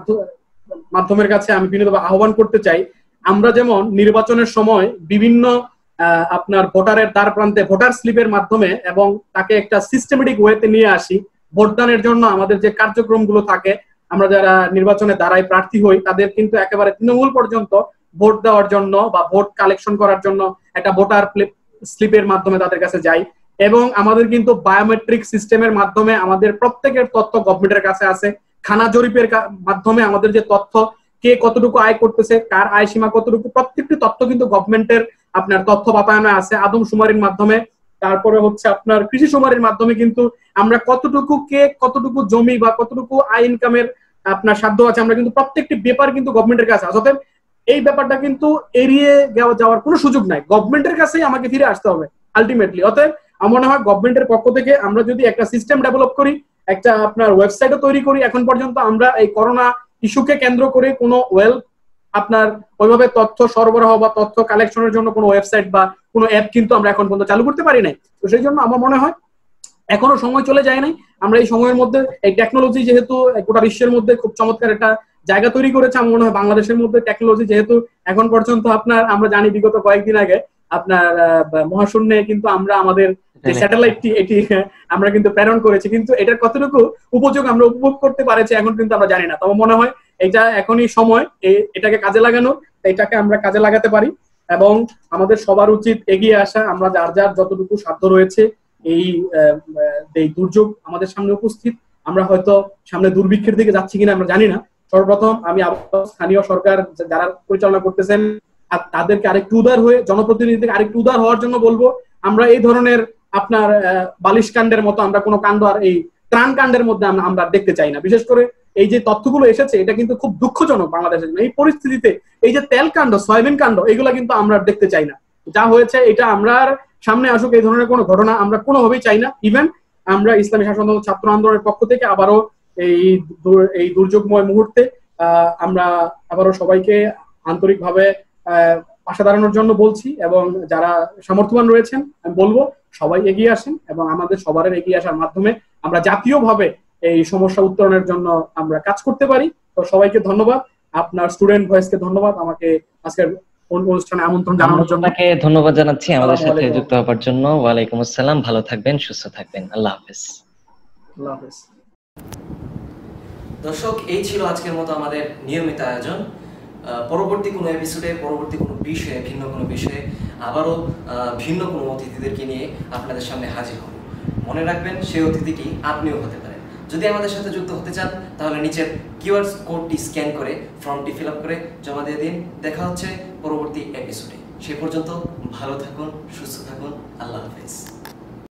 মাধ্যমের কাছে আমি বিনীতভাবে আহ্বান করতে চাই, আমরা যেমন নির্বাচনের সময় বিভিন্ন আপনার ভোটারের দ্বার প্রান্তে ভোটার স্লিপের মাধ্যমে এবং তাকে একটা সিস্টেমেটিক ওয়েতে নিয়ে আসি, ভোটদানের জন্য আমাদের যে কার্যক্রমগুলো থাকে, আমরা যারা নির্বাচনে দাঁড়াই প্রার্থী হই তাদের কিন্তু একেবারে তৃণমূল পর্যন্ত ভোট দেওয়ার জন্য বা ভোট কালেকশন করার জন্য একটা ভোটার স্লিপের মাধ্যমে তাদের কাছে যাই। এবং আমাদের কিন্তু বায়োমেট্রিক সিস্টেমের মাধ্যমে আমাদের প্রত্যেকের তথ্য গভর্নমেন্টের কাছে আছে। খানা জরিপের মাধ্যমে আমাদের যে তথ্য, কে কতটুকু আয় করতেছে, কার আয় সীমা কতটুকু, প্রত্যেকটি তথ্য কিন্তু গভর্নমেন্টের আপনার তথ্য বাতায়নে আছে আদমশুমারির মাধ্যমে। তারপরে হচ্ছে আপনার কৃষি শুমারির মাধ্যমে কিন্তু আমরা কতটুকু কে কতটুকু জমি বা কতটুকু আয় ইনকামের আপনার সাধ্য আছে, আমরা কিন্তু প্রত্যেকটি ব্যাপার কিন্তু গভর্নমেন্টের কাছে আছে। অতএব এই ব্যাপারটা কিন্তু এড়িয়ে যাওয়ার কোনো সুযোগ নাই, গভর্নমেন্টের কাছেই আমাকে ফিরে আসতে হবে আলটিমেটলি। অতএব আমার মনে হয় গভর্নমেন্টের পক্ষ থেকে আমরা যদি একটা সিস্টেম ডেভেলপ করি, একটা আপনার ওয়েবসাইটও তৈরি করি, এখন পর্যন্ত আমরা এই করোনা ইস্যুকে কেন্দ্র করে কোনো আপনার ওইভাবে তথ্য সরবরাহ বা তথ্য কালেকশনের জন্য কোনো ওয়েবসাইট বা কোনো অ্যাপ কিন্তু আমরা এখন পর্যন্ত চালু করতে পারি নাই। তো সেই জন্য আমার মনে হয় এখনো সময় চলে যায় নাই। আমরা এই সময়ের মধ্যে এই টেকনোলজি যেহেতু গোটা বিশ্বের মধ্যে খুব চমৎকার একটা জায়গা তৈরি করেছে আমার মনে হয় বাংলাদেশের মধ্যে টেকনোলজি, যেহেতু এখন পর্যন্ত আপনার আমরা জানি বিগত কয়েকদিন আগে আপনার মহাশূন্যে কিন্তু আমরা আমাদের যে স্যাটেলাইটটি এটি আমরা কিন্তু প্রেরণ করেছি, কিন্তু এটার কতটুকু উপযোগ আমরা উপভোগ করতে পারছি এখন কিন্তু আমরা জানি না। তবে মনে হয় এটা এখনই সময় এটাকে কাজে লাগানোর, এটাকে আমরা কাজে লাগাতে পারি এবং আমাদের সবার উচিত এগিয়ে আসা। আমরা যার যার যতটুকু সাধ্য রয়েছে এই দুর্যোগ আমাদের সামনে উপস্থিত, আমরা হয়তো সামনে দুর্ভিক্ষের দিকে যাচ্ছি কিনা আমরা জানি না। সর্বপ্রথম আমি স্থানীয় সরকার যারা পরিচালনা করতেছেন তাদেরকে আরেকটু উদার হয়ে, জনপ্রতিনিধিকে আরেকটু উদার হওয়ার জন্য বলবো। আমরা এই ধরনের আপনার বালিশ কাণ্ডের মতো আমরা কোনো কাণ্ড আর এই ত্রাণ কাণ্ডের মধ্যে আমরা দেখতে চাই না। বিশেষ করে এই যে তথ্যগুলো এসেছে এটা কিন্তু খুব দুঃখজনক বাংলাদেশের জন্য। এই পরিস্থিতিতে এই যে তেল কাণ্ড, সয়াবিন কাণ্ড, এগুলা কিন্তু আমরা দেখতে চাই না। যা হয়েছে এটা আমরা সামনে আসুক, এই ধরনের কোনো ঘটনা আমরা কোনোভাবেই চাই না। ইভেন আমরা ইসলামী শাসন ছাত্র আন্দোলনের পক্ষ থেকে আবারও এই দুর্যোগময় মুহূর্তে আমরা আবারও সবাইকে আন্তরিকভাবে পাশে দাঁড়ানোর জন্য বলছি এবং যারা সামর্থ্যবান রয়েছেন আমি বলবো সবাই এগিয়ে আসেন এবং আমাদের সবার এগিয়ে আসার মাধ্যমে আমরা জাতীয়ভাবে এই সমস্যা উত্তরণের জন্য আমরা কাজ করতে পারি। তো সবাইকে ধন্যবাদ, আপনার স্টুডেন্ট ভয়েসকে ধন্যবাদ আমাকে আজকের অনুষ্ঠানে আমন্ত্রণ জানানোর জন্য। আপনাকে ধন্যবাদ জানাচ্ছি আমাদের সাথে যুক্ত হওয়ার জন্য। ওয়ালাইকুম আসসালাম, ভালো থাকবেন, সুস্থ থাকবেন, আল্লাহ হাফেজ। আল্লাহ হাফেজ। দর্শক, এই ছিল আজকের মতো আমাদের নিয়মিত আয়োজন। পরবর্তী কোনো এপিসোডে, পরবর্তী কোনো বিষয়ে, ভিন্ন কোনো বিষয়ে আবারও ভিন্ন কোনো অতিথিদেরকে নিয়ে আপনাদের সামনে হাজির হব। মনে রাখবেন সেই অতিথিটি আপনিও হতে পারেন। যদি আমাদের সাথে যুক্ত হতে চান তাহলে নিচের কিউআর কোডটি স্ক্যান করে ফর্মটি ফিল আপ করে জমা দিয়ে দিন। দেখা হচ্ছে পরবর্তী এপিসোডে। সে পর্যন্ত ভালো থাকুন, সুস্থ থাকুন, আল্লাহ হাফেজ।